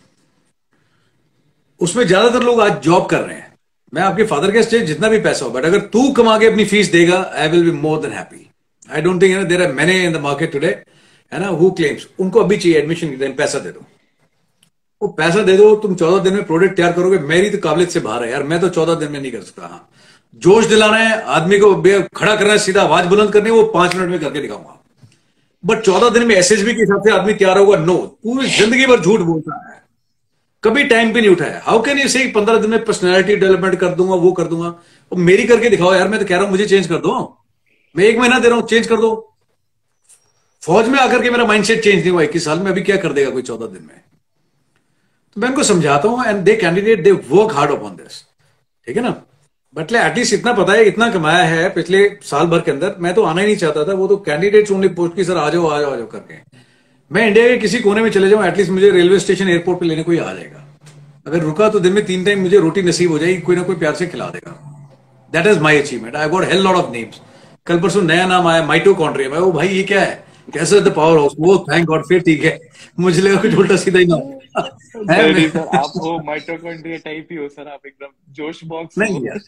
उसमें ज्यादातर लोग आज जॉब कर रहे हैं। मैं आपके फादर के स्टेज जितना भी पैसा हो, बट अगर तू कमा के अपनी फीस देगा, I will be more than happy. I don't think there are many in the market today, है ना, हु क्लेम्स उनको अभी चाहिए एडमिशन के दिन पैसा दे दो। वो पैसा दे दो, तुम 14 दिन में प्रोडक्ट तैयार करोगे, मेरी तो काबिलियत से बाहर है यार, मैं तो 14 दिन में नहीं कर सकता। हाँ, जोश दिलाना है आदमी को, खड़ा करना है, सीधा आवाज बुलंद करनी है, वो 5 मिनट में करके दिखाऊंगा। बट 14 दिन में एसएसबी के हिसाब से आदमी तैयार होगा, नो, पूरी जिंदगी भर झूठ बोलता है, कभी टाइम पे नहीं उठाया। हाउ कैन यू से 15 दिन में पर्सनैलिटी डेवलपमेंट कर दूंगा, वो कर दूंगा। और मेरी करके दिखाओ यार, मैं तो कह रहा हूं मुझे चेंज कर दो, मैं 1 महीना दे रहा हूं, चेंज कर दो। फौज में आकर के मेरा माइंडसेट चेंज नहीं हुआ 21 साल में, अभी क्या कर देगा कोई 14 दिन में। तो मैं उनको समझाता हूं, and they candidate, they work hard upon this, ठीक है ना। बट एटलीस्ट इतना पता है, इतना कमाया है पिछले साल भर के अंदर। मैं तो आना ही नहीं चाहता था, वो तो कैंडिडेट्स ओनली पोस्ट की, सर आ जाओ आ जाओ आ जाओ करके। मैं इंडिया के किसी कोने में चले जाऊं, एटलीस्ट मुझे रेलवे स्टेशन एयरपोर्ट पे लेने कोई आ जाएगा। अगर रुका तो दिन में 3 टाइम मुझे रोटी नसीब हो जाएगी, कोई ना कोई प्यार से खिला देगा। That is my achievement. I got hell lot of names. कल परसों नया नाम आया, माइटोकॉन्ड्रिया। मैं, वो भाई ये क्या है, कैसे द पावर हाउस, वो थैंक गॉड, फिर ठीक है। मुझे लगा कुछ उल्टा सीधा ही ना नहीं सर, आप वो माइटोकॉन्ड्रिया टाइप ही हो सर, आप एकदम जोश बॉक्स नहीं यार।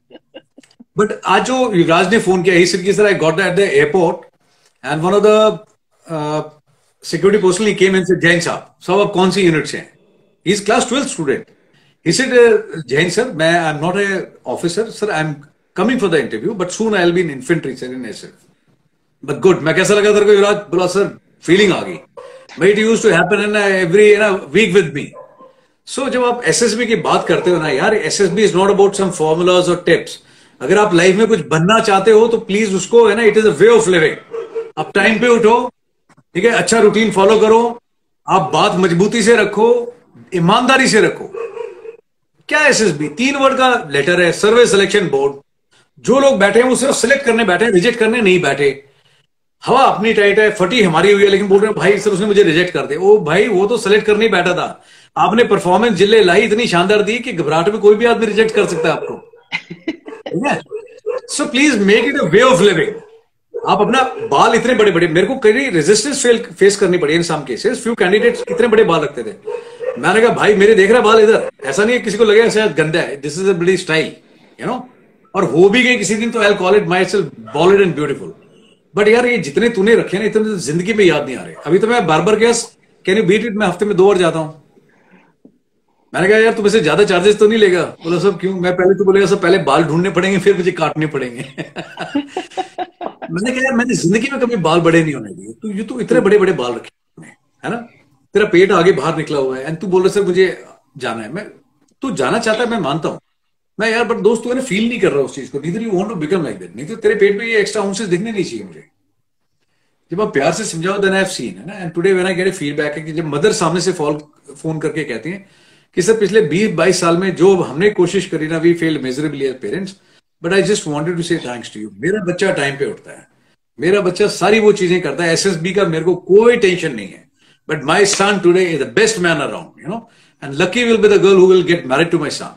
बट आज जो युवराज ने फोन किया, ही सेड कि sir I got at the airport and one of the security personnel came and said, Jain साहब आप कौन सी यूनिट से हैं? He is class 12th student. He said, Jain sir, मैं I am not a officer sir, I am coming for the interview, but soon I will be in infantry sir, in SF. But good. मैं, कैसा लगा तेरे को युवराज? बोला sir feeling आ गई, भाई it used to happen in every week with me. So जब आप एसएसबी की बात करते हो ना यार, SSB is not about some formulas और टिप्स। अगर आप लाइफ में कुछ बनना चाहते हो तो प्लीज उसको, है ना, it is a way of living. आप टाइम पे उठो, ठीक है, अच्छा रूटीन फॉलो करो, आप बात मजबूती से रखो, ईमानदारी से रखो। क्या एसएसबी 3 वर्ड का लेटर है, सर्विस सिलेक्शन बोर्ड। जो लोग बैठे हैं वो सिर्फ सिलेक्ट करने बैठे हैं, रिजेक्ट करने नहीं बैठे। हवा अपनी टाइट है, फटी हमारी हुई है, लेकिन बोल रहे हैं भाई सर उसने मुझे रिजेक्ट कर दे। ओ भाई, वो तो सिलेक्ट करने ही बैठा था। आपने परफॉर्मेंस जिले लाई इतनी शानदार दी कि घबराहट में कोई भी आदमी रिजेक्ट कर सकता है आपको, ठीक है। So please make it a way of living. आप अपना बाल इतने बड़े बड़े, मेरे को कई रेजिस्टेंस फेस करनी पड़ी in some cases. Few candidates इतने बड़े बाल रखते थे। मैंने कहा भाई मेरे देख रहा बाल इधर, ऐसा नहीं है किसी को लगे ऐसा गंदा है, दिस इज अ बड़ी स्टाइल, यू नो। और हो भी गए किसी दिन तो I will call it myself bold and beautiful. But यार ये जितने तूने रखे ना, इतने तो जिंदगी में याद नहीं आ रहे। अभी तो मैं बार्बर के कैन यू बीट इट, मैं हफ्ते में 2 बार जाता हूं। मैंने कहा यार तुम ऐसे ज्यादा चार्जेस तो नहीं लेगा? बोला सब क्यों? मैं पहले तो बोलेगा सब पहले बाल ढूंढने पड़ेंगे फिर मुझे काटने पड़ेंगे। मैंने कहा यार मैंने जिंदगी में कभी बाल बड़े नहीं होने दिए, तो ये तो इतने बड़े बड़े बाल रखे है ना। तेरा पेट आगे बाहर निकला हुआ है एंड तू बोल रहा सर मुझे जाना है। मैं तू जाना चाहता है, मैं मानता हूँ मैं यार, बट दोस्त तू है ना फील नहीं कर रहा उस चीज को, neither you want to become like that. नहीं तो तेरे पेट में ये एक्स्ट्रा आउंसेस दिखने नहीं चाहिए मुझे। जब आप प्यार से समझाओ देन आई हैव सीन, है ना। And today when I get a feedback है कि जब मदर सामने से फोन करके कहती हैं कि सर पिछले 20-22 साल में जो हमने कोशिश करी ना, we failed miserably as parents, but I just wanted to say thanks to you. मेरा बच्चा टाइम पे उठता है, मेरा बच्चा सारी वो चीजें करता है, एसएसबी का मेरे को कोई टेंशन नहीं है, but my son today is the best man around, you know, and lucky will be the girl who will get married to my son.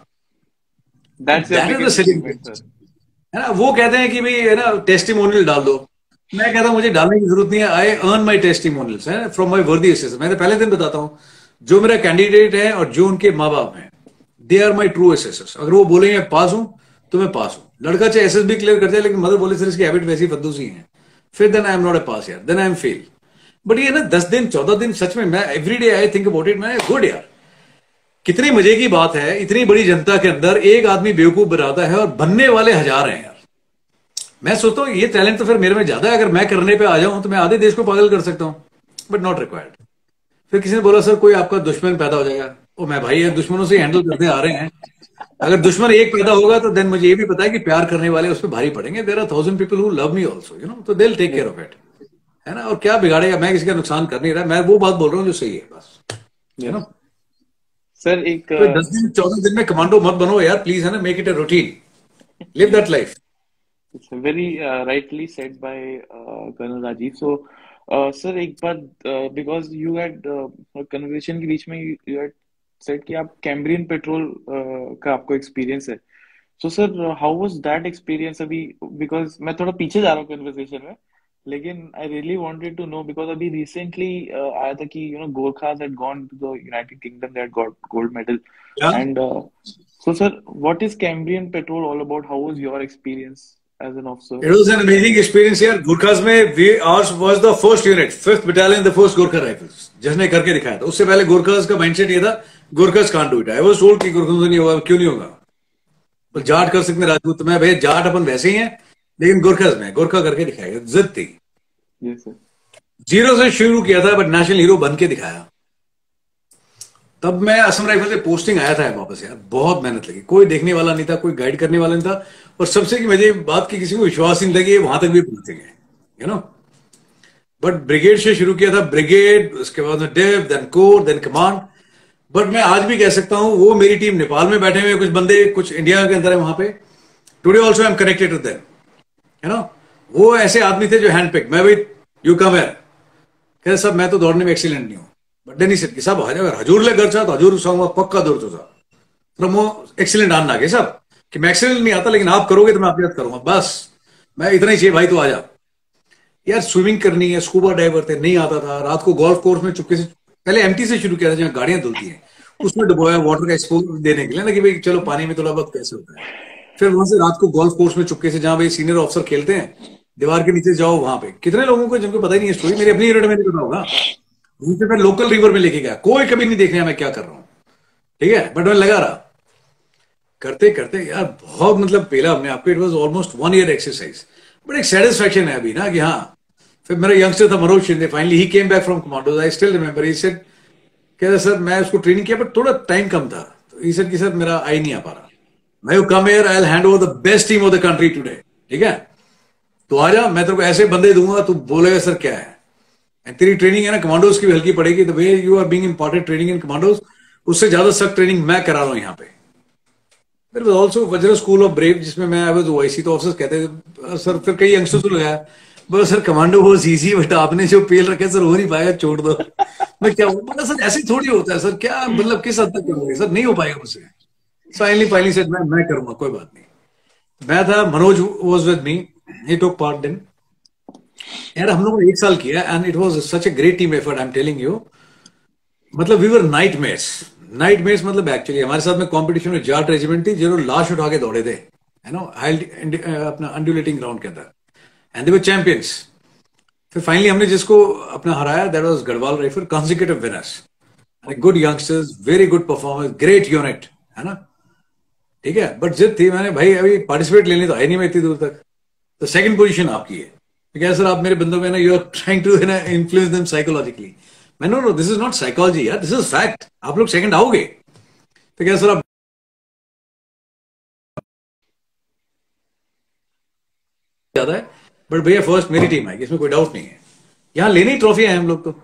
That's your that is the biggest setting, achievement, sir. है ना। वो कहते हैं कि भाई है ना testimonial डाल दो, मैं कहता हूं मुझे डालने की जरूरत नहीं है। आई अर्न माई टेस्टिमोनियल्स है फ्रॉम माई वर्दी असेसर। मैं तो पहले दिन बताता हूं, जो मेरा कैंडिडेट है और जो उनके माँ बाप हैं, they are my true assessors. अगर वो बोलेंगे मैं पास हूं तो मैं पास हूं। लड़का चाहे एसएसबी क्लियर कर जाए लेकिन मदर बोले सर इसकी हैबिट वैसी फद्दू सी है, फिर then I am not a pass यार, then I am fail. But ये ना 10 दिन 14 दिन सच में मैं every day I think about it, मैं गुड यार, कितनी मजे की बात है। इतनी बड़ी जनता के अंदर एक आदमी बेवकूफ बनाता है और बनने वाले हजार हैं यार। मैं सोचता हूँ ये टैलेंट तो फिर मेरे में ज्यादा है, अगर मैं करने पे आ जाऊं तो मैं आधे देश को पागल कर सकता हूं, बट नॉट रिक्वायर्ड। फिर किसी ने बोला सर कोई आपका दुश्मन पैदा हो जाएगा। ओ मैं भाई ये दुश्मनों से हैंडल करते आ रहे हैं, अगर दुश्मन एक पैदा होगा तो देन मुझे ये भी पता है कि प्यार करने वाले उस पर भारी पड़ेंगे। There are 1000 people who love me also, you know, तो they will take care of it, है ना। और क्या बिगाड़ेगा, मैं किसी का नुकसान कर नहीं रहा, मैं वो बात बोल रहा हूँ जो सही है बस, यू नो। सर एक तो 10 दिन 14 दिन में कमांडो मत बनो यार प्लीज, है ना, make it a routine, live that life. it's very rightly said by Colonel Rajiv. So, sir, एक बार because you had conversation के बीच में you had said कि आप कैम्ब्रियन पेट्रोल का आपको एक्सपीरियंस है. So, sir, how was that experience अभी? Because मैं थोड़ा पीछे जा रहा हूँ conversation में, लेकिन I really wanted to know because अभी recently आया था कि you know Gorkhas had gone to the United Kingdom, they had got gold medal, Yeah. and so, sir, what is Cambrian Petrol all about? How was your experience as an officer? It was an amazing experience here. Gurkhas में ours was the first unit, 5th battalion, the first Gorkha rifles, जिसने करके दिखाया था। उससे पहले Gorkhas का mindset ये था, Gorkhas can't do it. I was told कि Gorkhas से नहीं होगा, क्यों नहीं होगा? तो जाट कर सकते हैं, राजपूत में भैया जाट अपन वैसे ही हैं, लेकिन Gorkhas में गोरखा करके दिखाएगा, जिद थी। Yes, sir. 0 से शुरू किया था बट नेशनल हीरो बन के दिखाया। तब मैं असम राइफल से पोस्टिंग आया था वापस यार, बहुत मेहनत लगी, कोई देखने वाला नहीं था, कोई गाइड करने वाला नहीं था, और सबसे की मजे बात की किसी को विश्वास नहीं था कि वहां तक भी पहुंचेंगे, यू नो। बट ब्रिगेड से शुरू किया था, ब्रिगेड, उसके बाद में div, then corps, then command. But मैं आज भी कह सकता हूं वो मेरी टीम नेपाल में बैठे हुए कुछ बंदे, कुछ इंडिया के अंदर है वहां पे, today also I am connected with them, you know. वो ऐसे आदमी थे जो हैंड पिक, मैं भाई यू कम हियर, कह सब मैं तो दौड़ने में एक्सीलेंट नहीं हूं, बट डेनी सेड कि सब अगर हजूर ले घर तो हजूर संग पक्का दौड़ तो साहब वो एक्सीलेंट आना आगे सब कि मैं एक्सीलेंट नहीं आता, लेकिन आप करोगे तो मैं आपकी करूंगा, बस मैं इतना ही चाहिए भाई, तो आ जा यार। स्विमिंग करनी है, स्कूबा डाइवर थे, नहीं आता था। रात को गोल्फ कोर्स में चुपके से, पहले एमटी से शुरू किया था जहाँ गाड़ियां धुलती हैं, उसमें डुबोया वाटर का एक्सपोजर देने के लिए ना कि भाई चलो पानी में थोड़ा बहुत कैसे होता है। फिर वहां से रात को गोल्फ कोर्स में चुपके से, जहां भाई सीनियर ऑफिसर खेलते हैं, दीवार के नीचे जाओ, वहां पे कितने लोगों को जिनको पता ही नहीं है स्टोरी, मेरी अपनी यूनिट में नहीं पता होगा। उनसे मैं लोकल रिवर में लेके गया, कोई कभी नहीं देख रहा मैं क्या कर रहा हूँ, ठीक है, बट मैं लगा रहा, करते करते यार बहुत मतलब पेला हमने आपको। It was almost 1 year exercise, but एक सेटिस्फैक्शन है अभी ना कि हाँ। फिर मेरा यंगस्टर था Manoj Shinde, finally he came back from commandos, I still remember, he said कहता सर मैं उसको ट्रेनिंग किया बट थोड़ा टाइम कम था, तो ही सेड कि सर मेरा आई नहीं आ पा रहा, मैं you come here, I will hand over the best team of the country today, ठीक है, तो आ जा, मैं तेरे को ऐसे बंदे दूंगा, तू बोलेगा सर क्या है। तेरी ट्रेनिंग है ना कमांडोज की भी हल्की पड़ेगी, the way you are being imparted training in commandos, उससे ज्यादा सख्त ट्रेनिंग मैं करा रहा हूं यहाँ पे। There was also Vajra school of brave, जिसमें मैं आई वाज ओआईसी, तो ऑफिसर्स कहते थे सर, फिर कई यंगस्टर्स को लगाया, बोला सर कमांडो बहुत इजी, बट आपने जो पेल रखे सर हो नहीं पाएगा, छोड़ दो। मैं क्या बोला सर ऐसे थोड़ी होता है सर, क्या मतलब किस हद तक करोगे सर, नहीं हो पाएगा मुझसे। फाइनली सेड मैं करूंगा, कोई बात नहीं। मैं था, Manoj was with me, he took part in यार, हम लोगों ने 1 साल किया and it was such a great team effort, I am telling you. मतलब वी वर नाइटमेट्स, मतलब एक्चुअली हमारे साथ में कंपटीशन में जाट रेजिमेंट थी जो लाश उठा के दौड़े थे, यू नो, अपना अंडुलेटिंग ग्राउंड के अंदर, एंड दे वर चैंपियंस। फिर फाइनली हमने जिसको अपना हराया, that was Garhwal rifle, consecutive winners, good youngsters, very good performance, great unit, है ना, ठीक है। बट जिद थी, मैंने भाई अभी पार्टिसिपेट लेने तो आई नहीं मैं इतनी दूर तक, तो सेकंड पोजीशन आपकी है, क्या सर आप मेरे बंदों में ना, you are trying to influence them psychologically. मैं no no this is not psychology यार, दिस इज फैक्ट। आप लोग सेकंड आओगे तो क्या सर आप ज्यादा है, बट भैया फर्स्ट मेरी टीम आएगी, इसमें कोई डाउट नहीं है। यहाँ लेनी ट्रॉफी है हम लोग तो,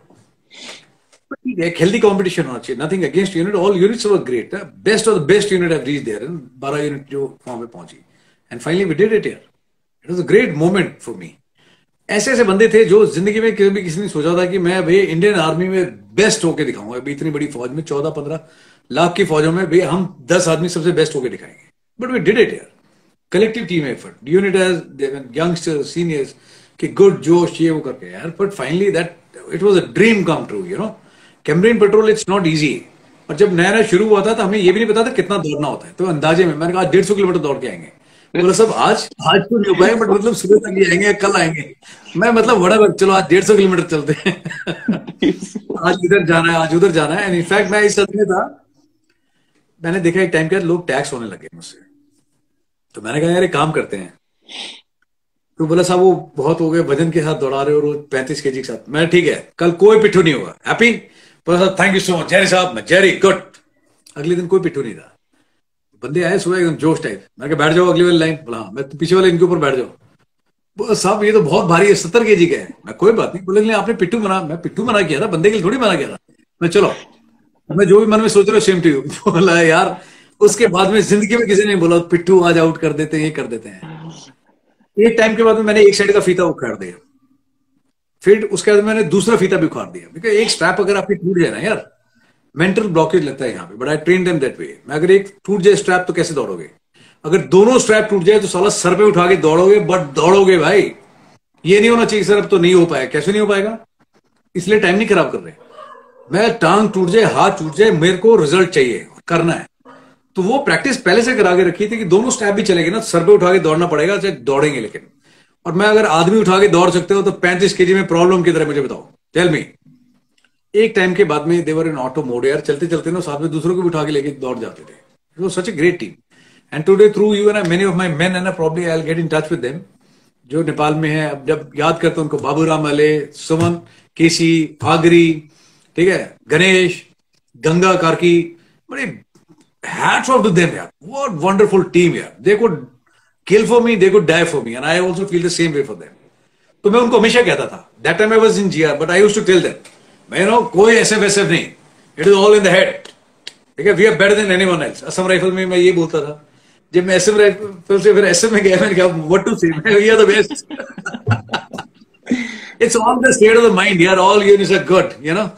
ठीक है, एक हेल्दी कंपटीशन होना चाहिए, nothing against unit, all units were great, best of the best unit have reached there, 12 unit जो फॉर्म पे पहुंची, and finally we did it here. It was a great moment for me. ऐसे ऐसे बंदे थे जो जिंदगी में कभी किसी ने सोचा था कि मैं भाई इंडियन आर्मी में बेस्ट होके दिखाऊंगा, अभी इतनी बड़ी फौज में 14-15 लाख की फौजों में भाई हम 10 आदमी सबसे बेस्ट होके दिखाएंगे, बट वी डिड इट यार। Collective team effort, unit as youngsters seniors कि गुड जोश ये वो करके यार, but finally that it was a dream come true, you know. Cambrian patrol it's not easy, और जब नया नया शुरू हुआ था तो हमें ये भी नहीं पता था कितना दौड़ना होता है, तो अंदाजे में मैंने कहा 150 किलोमीटर दौड़ के आएंगे। बोला सब आज आज तो नहीं हो पाएगा, बट मतलब सुबह तक ही आएंगे, कल आएंगे। मैं मतलब बड़ा चलो आज 150 किलोमीटर चलते हैं आज इधर जाना है, आज उधर जाना है। एंड इनफैक्ट मैं इस सदमे था, मैंने देखा एक टाइम के बाद लोग टैक्स होने लगे मुझसे, तो मैंने कहा यार एक काम करते हैं। तो बोला साहब वो बहुत हो गए, वजन के साथ दौड़ा रहे हो रोज 35 kg के साथ। मैं ठीक है कल कोई पिट्ठू नहीं होगा, हैप्पी। बोला साहब thank you so much Jerry साहब, मैं जेरी गुड। अगले दिन कोई पिट्ठू नहीं था, बंदे आए सुबह एकदम जोश टाइप। मैं कहा बैठ जाओ अगली वाली लाइन। बोला मैं तो पीछे वाले इनके ऊपर बैठ जाओ। बोला साहब ये तो बहुत भारी है, 70 kg का है। मैं कोई बात नहीं। बोले आपने पिट्ठू मना, मैं पिट्ठू मना किया था, बंदे के लिए थोड़ी मना किया था। मैं चलो मैं जो भी मन में सोच रहा हूँ सेम टू यू। बोला यार उसके बाद में जिंदगी में किसी ने बोला पिट्ठू आज आउट कर देते हैं, ये कर देते हैं। एक टाइम के बाद में मैंने एक साइड का फीता उखाड़ दिया, फिर उसके बाद मैंने दूसरा फीता भी उखाड़ दिया, बिकॉज एक स्ट्रैप अगर आपकी टूट जाए ना यार, मेंटल ब्लॉकेज लगता है यहाँ पे, but I train them that way. मैं अगर एक टूट जाए स्ट्रैप तो कैसे दौड़ोगे, अगर दोनों स्ट्रैप टूट जाए तो साला सर पे उठा के दौड़ोगे, बट दौड़ोगे भाई। ये नहीं होना चाहिए सर अब तो नहीं हो पाया, कैसे नहीं हो पाएगा, इसलिए टाइम नहीं खराब कर रहे। मैं टांग टूट जाए हाथ टूट जाए, मेरे को रिजल्ट चाहिए, करना है। तो वो प्रैक्टिस पहले से करा के रखी थी कि दोनों स्टेप भी चलेंगे ना, सर पे उठा के दौड़ना पड़ेगा, चाहे दौड़ेंगे लेकिन। और मैं अगर आदमी उठा के दौड़ सकते हो तो 35 kg में प्रॉब्लम किधर है मुझे बताओ, टेल मी। एक टाइम के बाद में देवर इन ऑटो मोड यार, चलते चलते ना साथ में दूसरों को भी उठा के लेके दौड़ जाते थे। It was such a great team, and today through you and many of my men and probably I will get in touch with them जो नेपाल में है। अब जब याद करते हैं उनको, बाबूराम वाले, सुमन, केसी, आगरी, ठीक है, गणेश, गंगा कार्की, बड़े hats off to them yaar, what wonderful team yaar, they could kill for me, they could die for me, and I also feel the same way for them। तो मैं उनको हमेशा कहता था, that time I was in GR, but I used to tell them, मैं नो कोई SF वैसफ नहीं, it is all in the head, ठीक है, we are better than anyone else। Assam rifle में मैं ये बोलता था, जब मैं असम राइफल से फिर SF में गया, मैंने कहा what to say, we are the best। it's all the state of the mind yaar, all units are good, you know।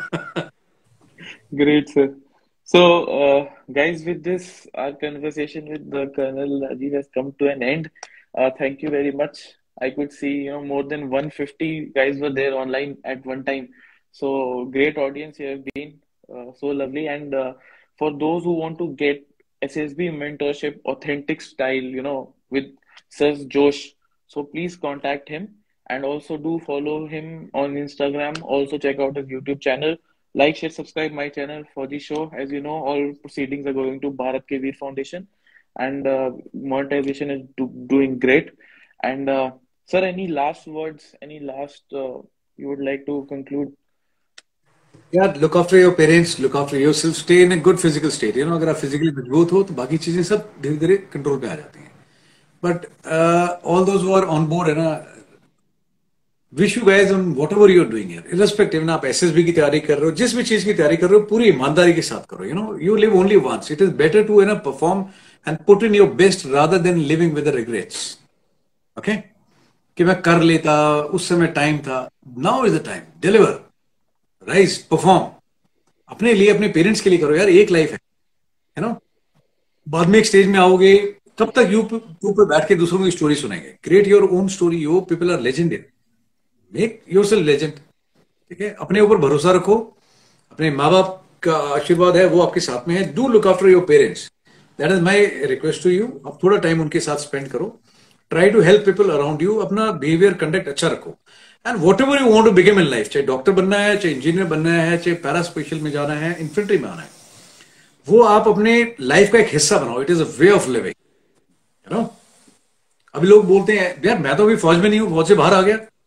Great, sir. So, guys, with this, our conversation with the Colonel Rajiv has come to an end. Thank you very much. I could see, more than 150 guys were there online at one time. So, great audience you have been. So lovely. And for those who want to get SSB mentorship, authentic style, with Sir Josh, so please contact him. And also do follow him on Instagram. Also check out his YouTube channel. Like, share, subscribe my channel, Fauji Show. As you know, all proceedings are going to Bharat Ke Veer Foundation, and monetization is doing great. And sir, any last words? Any last you would like to conclude? Yeah, look after your parents, look after yourself, stay in a good physical state. अगर आप physically मजबूत हो तो बाकी चीजें सब धीरे धीरे कंट्रोल पे आ जाती हैं. But all those who are on board है ना, wish you guys on whatever you are doing here, irrespective ना आप SSB की तैयारी कर रहे हो, जिस भी चीज की तैयारी कर रहे हो, पूरी ईमानदारी के साथ करो. You live only once. It is better to perform and put in your best rather than living with the regrets. Okay? कि मैं कर लेता, उस समय टाइम था. Now is the time. Deliver. Rise. Perform. अपने लिए, अपने पेरेंट्स के लिए करो यार. एक लाइफ है, बाद में एक स्टेज में आओगे, तब तक यूट्यूब पे बैठ के दूसरों की स्टोरी सुनेंगे. Create your own story. You people are legendary. Make yourself legend. ठीक है, अपने ऊपर भरोसा रखो. अपने माँ बाप का आशीर्वाद है, वो आपके साथ में है. Do look after your parents. That is my request to you. आप थोड़ा टाइम उनके साथ स्पेंड करो. Try to help people around you. अपना बिहेवियर, कंडक्ट अच्छा रखो. And whatever you want to become in life, चाहे डॉक्टर बनना है, चाहे इंजीनियर बनना है, चाहे पैरा स्पेशल में जाना है, इन्फेंट्री में आना है, वो आप अपने लाइफ का एक हिस्सा बनाओ. It is a way of living. अभी लोग बोलते हैं यार मैं तो अभी फौज में नहीं हूं, फौज से बाहर आ गया.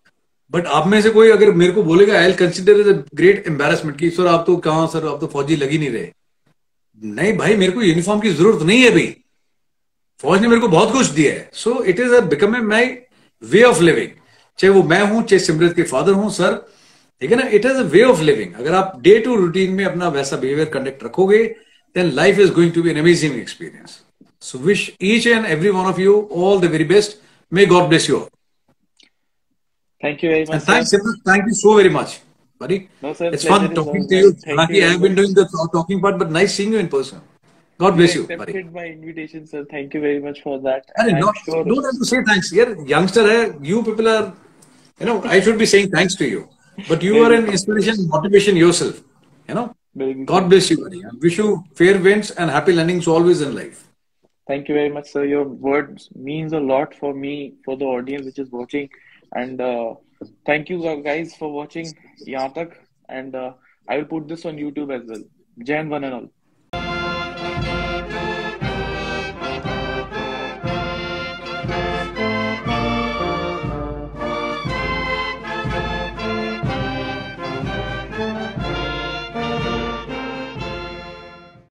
बट आप में से कोई अगर मेरे को बोलेगा I will consider is a great embarrassment कि सर आप तो कहाँ, सर आप तो फौजी लग ही नहीं रहे। नहीं भाई, मेरे को यूनिफॉर्म की जरूरत नहीं है भाई, फौज ने मेरे को बहुत कुछ दिया है। So it is become a my way of living, चाहे वो मैं हूं चाहे सिमरत के फादर हूं सर, ठीक है ना। It is a way of living. अगर आप डे टू रूटीन में अपना वैसा बिहेवियर कंडक्ट रखोगे, then life is going to be an amazing experience. So wish each and every one of you all the very best. May God bless you. Thank you very And much, sir. thanks, Simran. Thank you so very much, buddy. No, sir, It's pleasure fun is talking all to you. mine. Thank Halanki, you I very have been much. doing the talking part, but nice seeing you in person. God You bless you, buddy. accepted my invitation, sir. Thank you very much for that. Arey, And I'm not, sure, don't have to say thanks. You're youngster, hai. You people are, I should be saying thanks to you. But you are maybe, an inspiration, motivation yourself. You know, maybe, sir. God bless you, buddy. I wish you fair winds and happy landings always in life. Thank you very much, sir. Your words means a lot for me, for the audience which is watching, and thank you guys for watching यहाँ तक. And I will put this on YouTube as well. Jai Hind, one and all.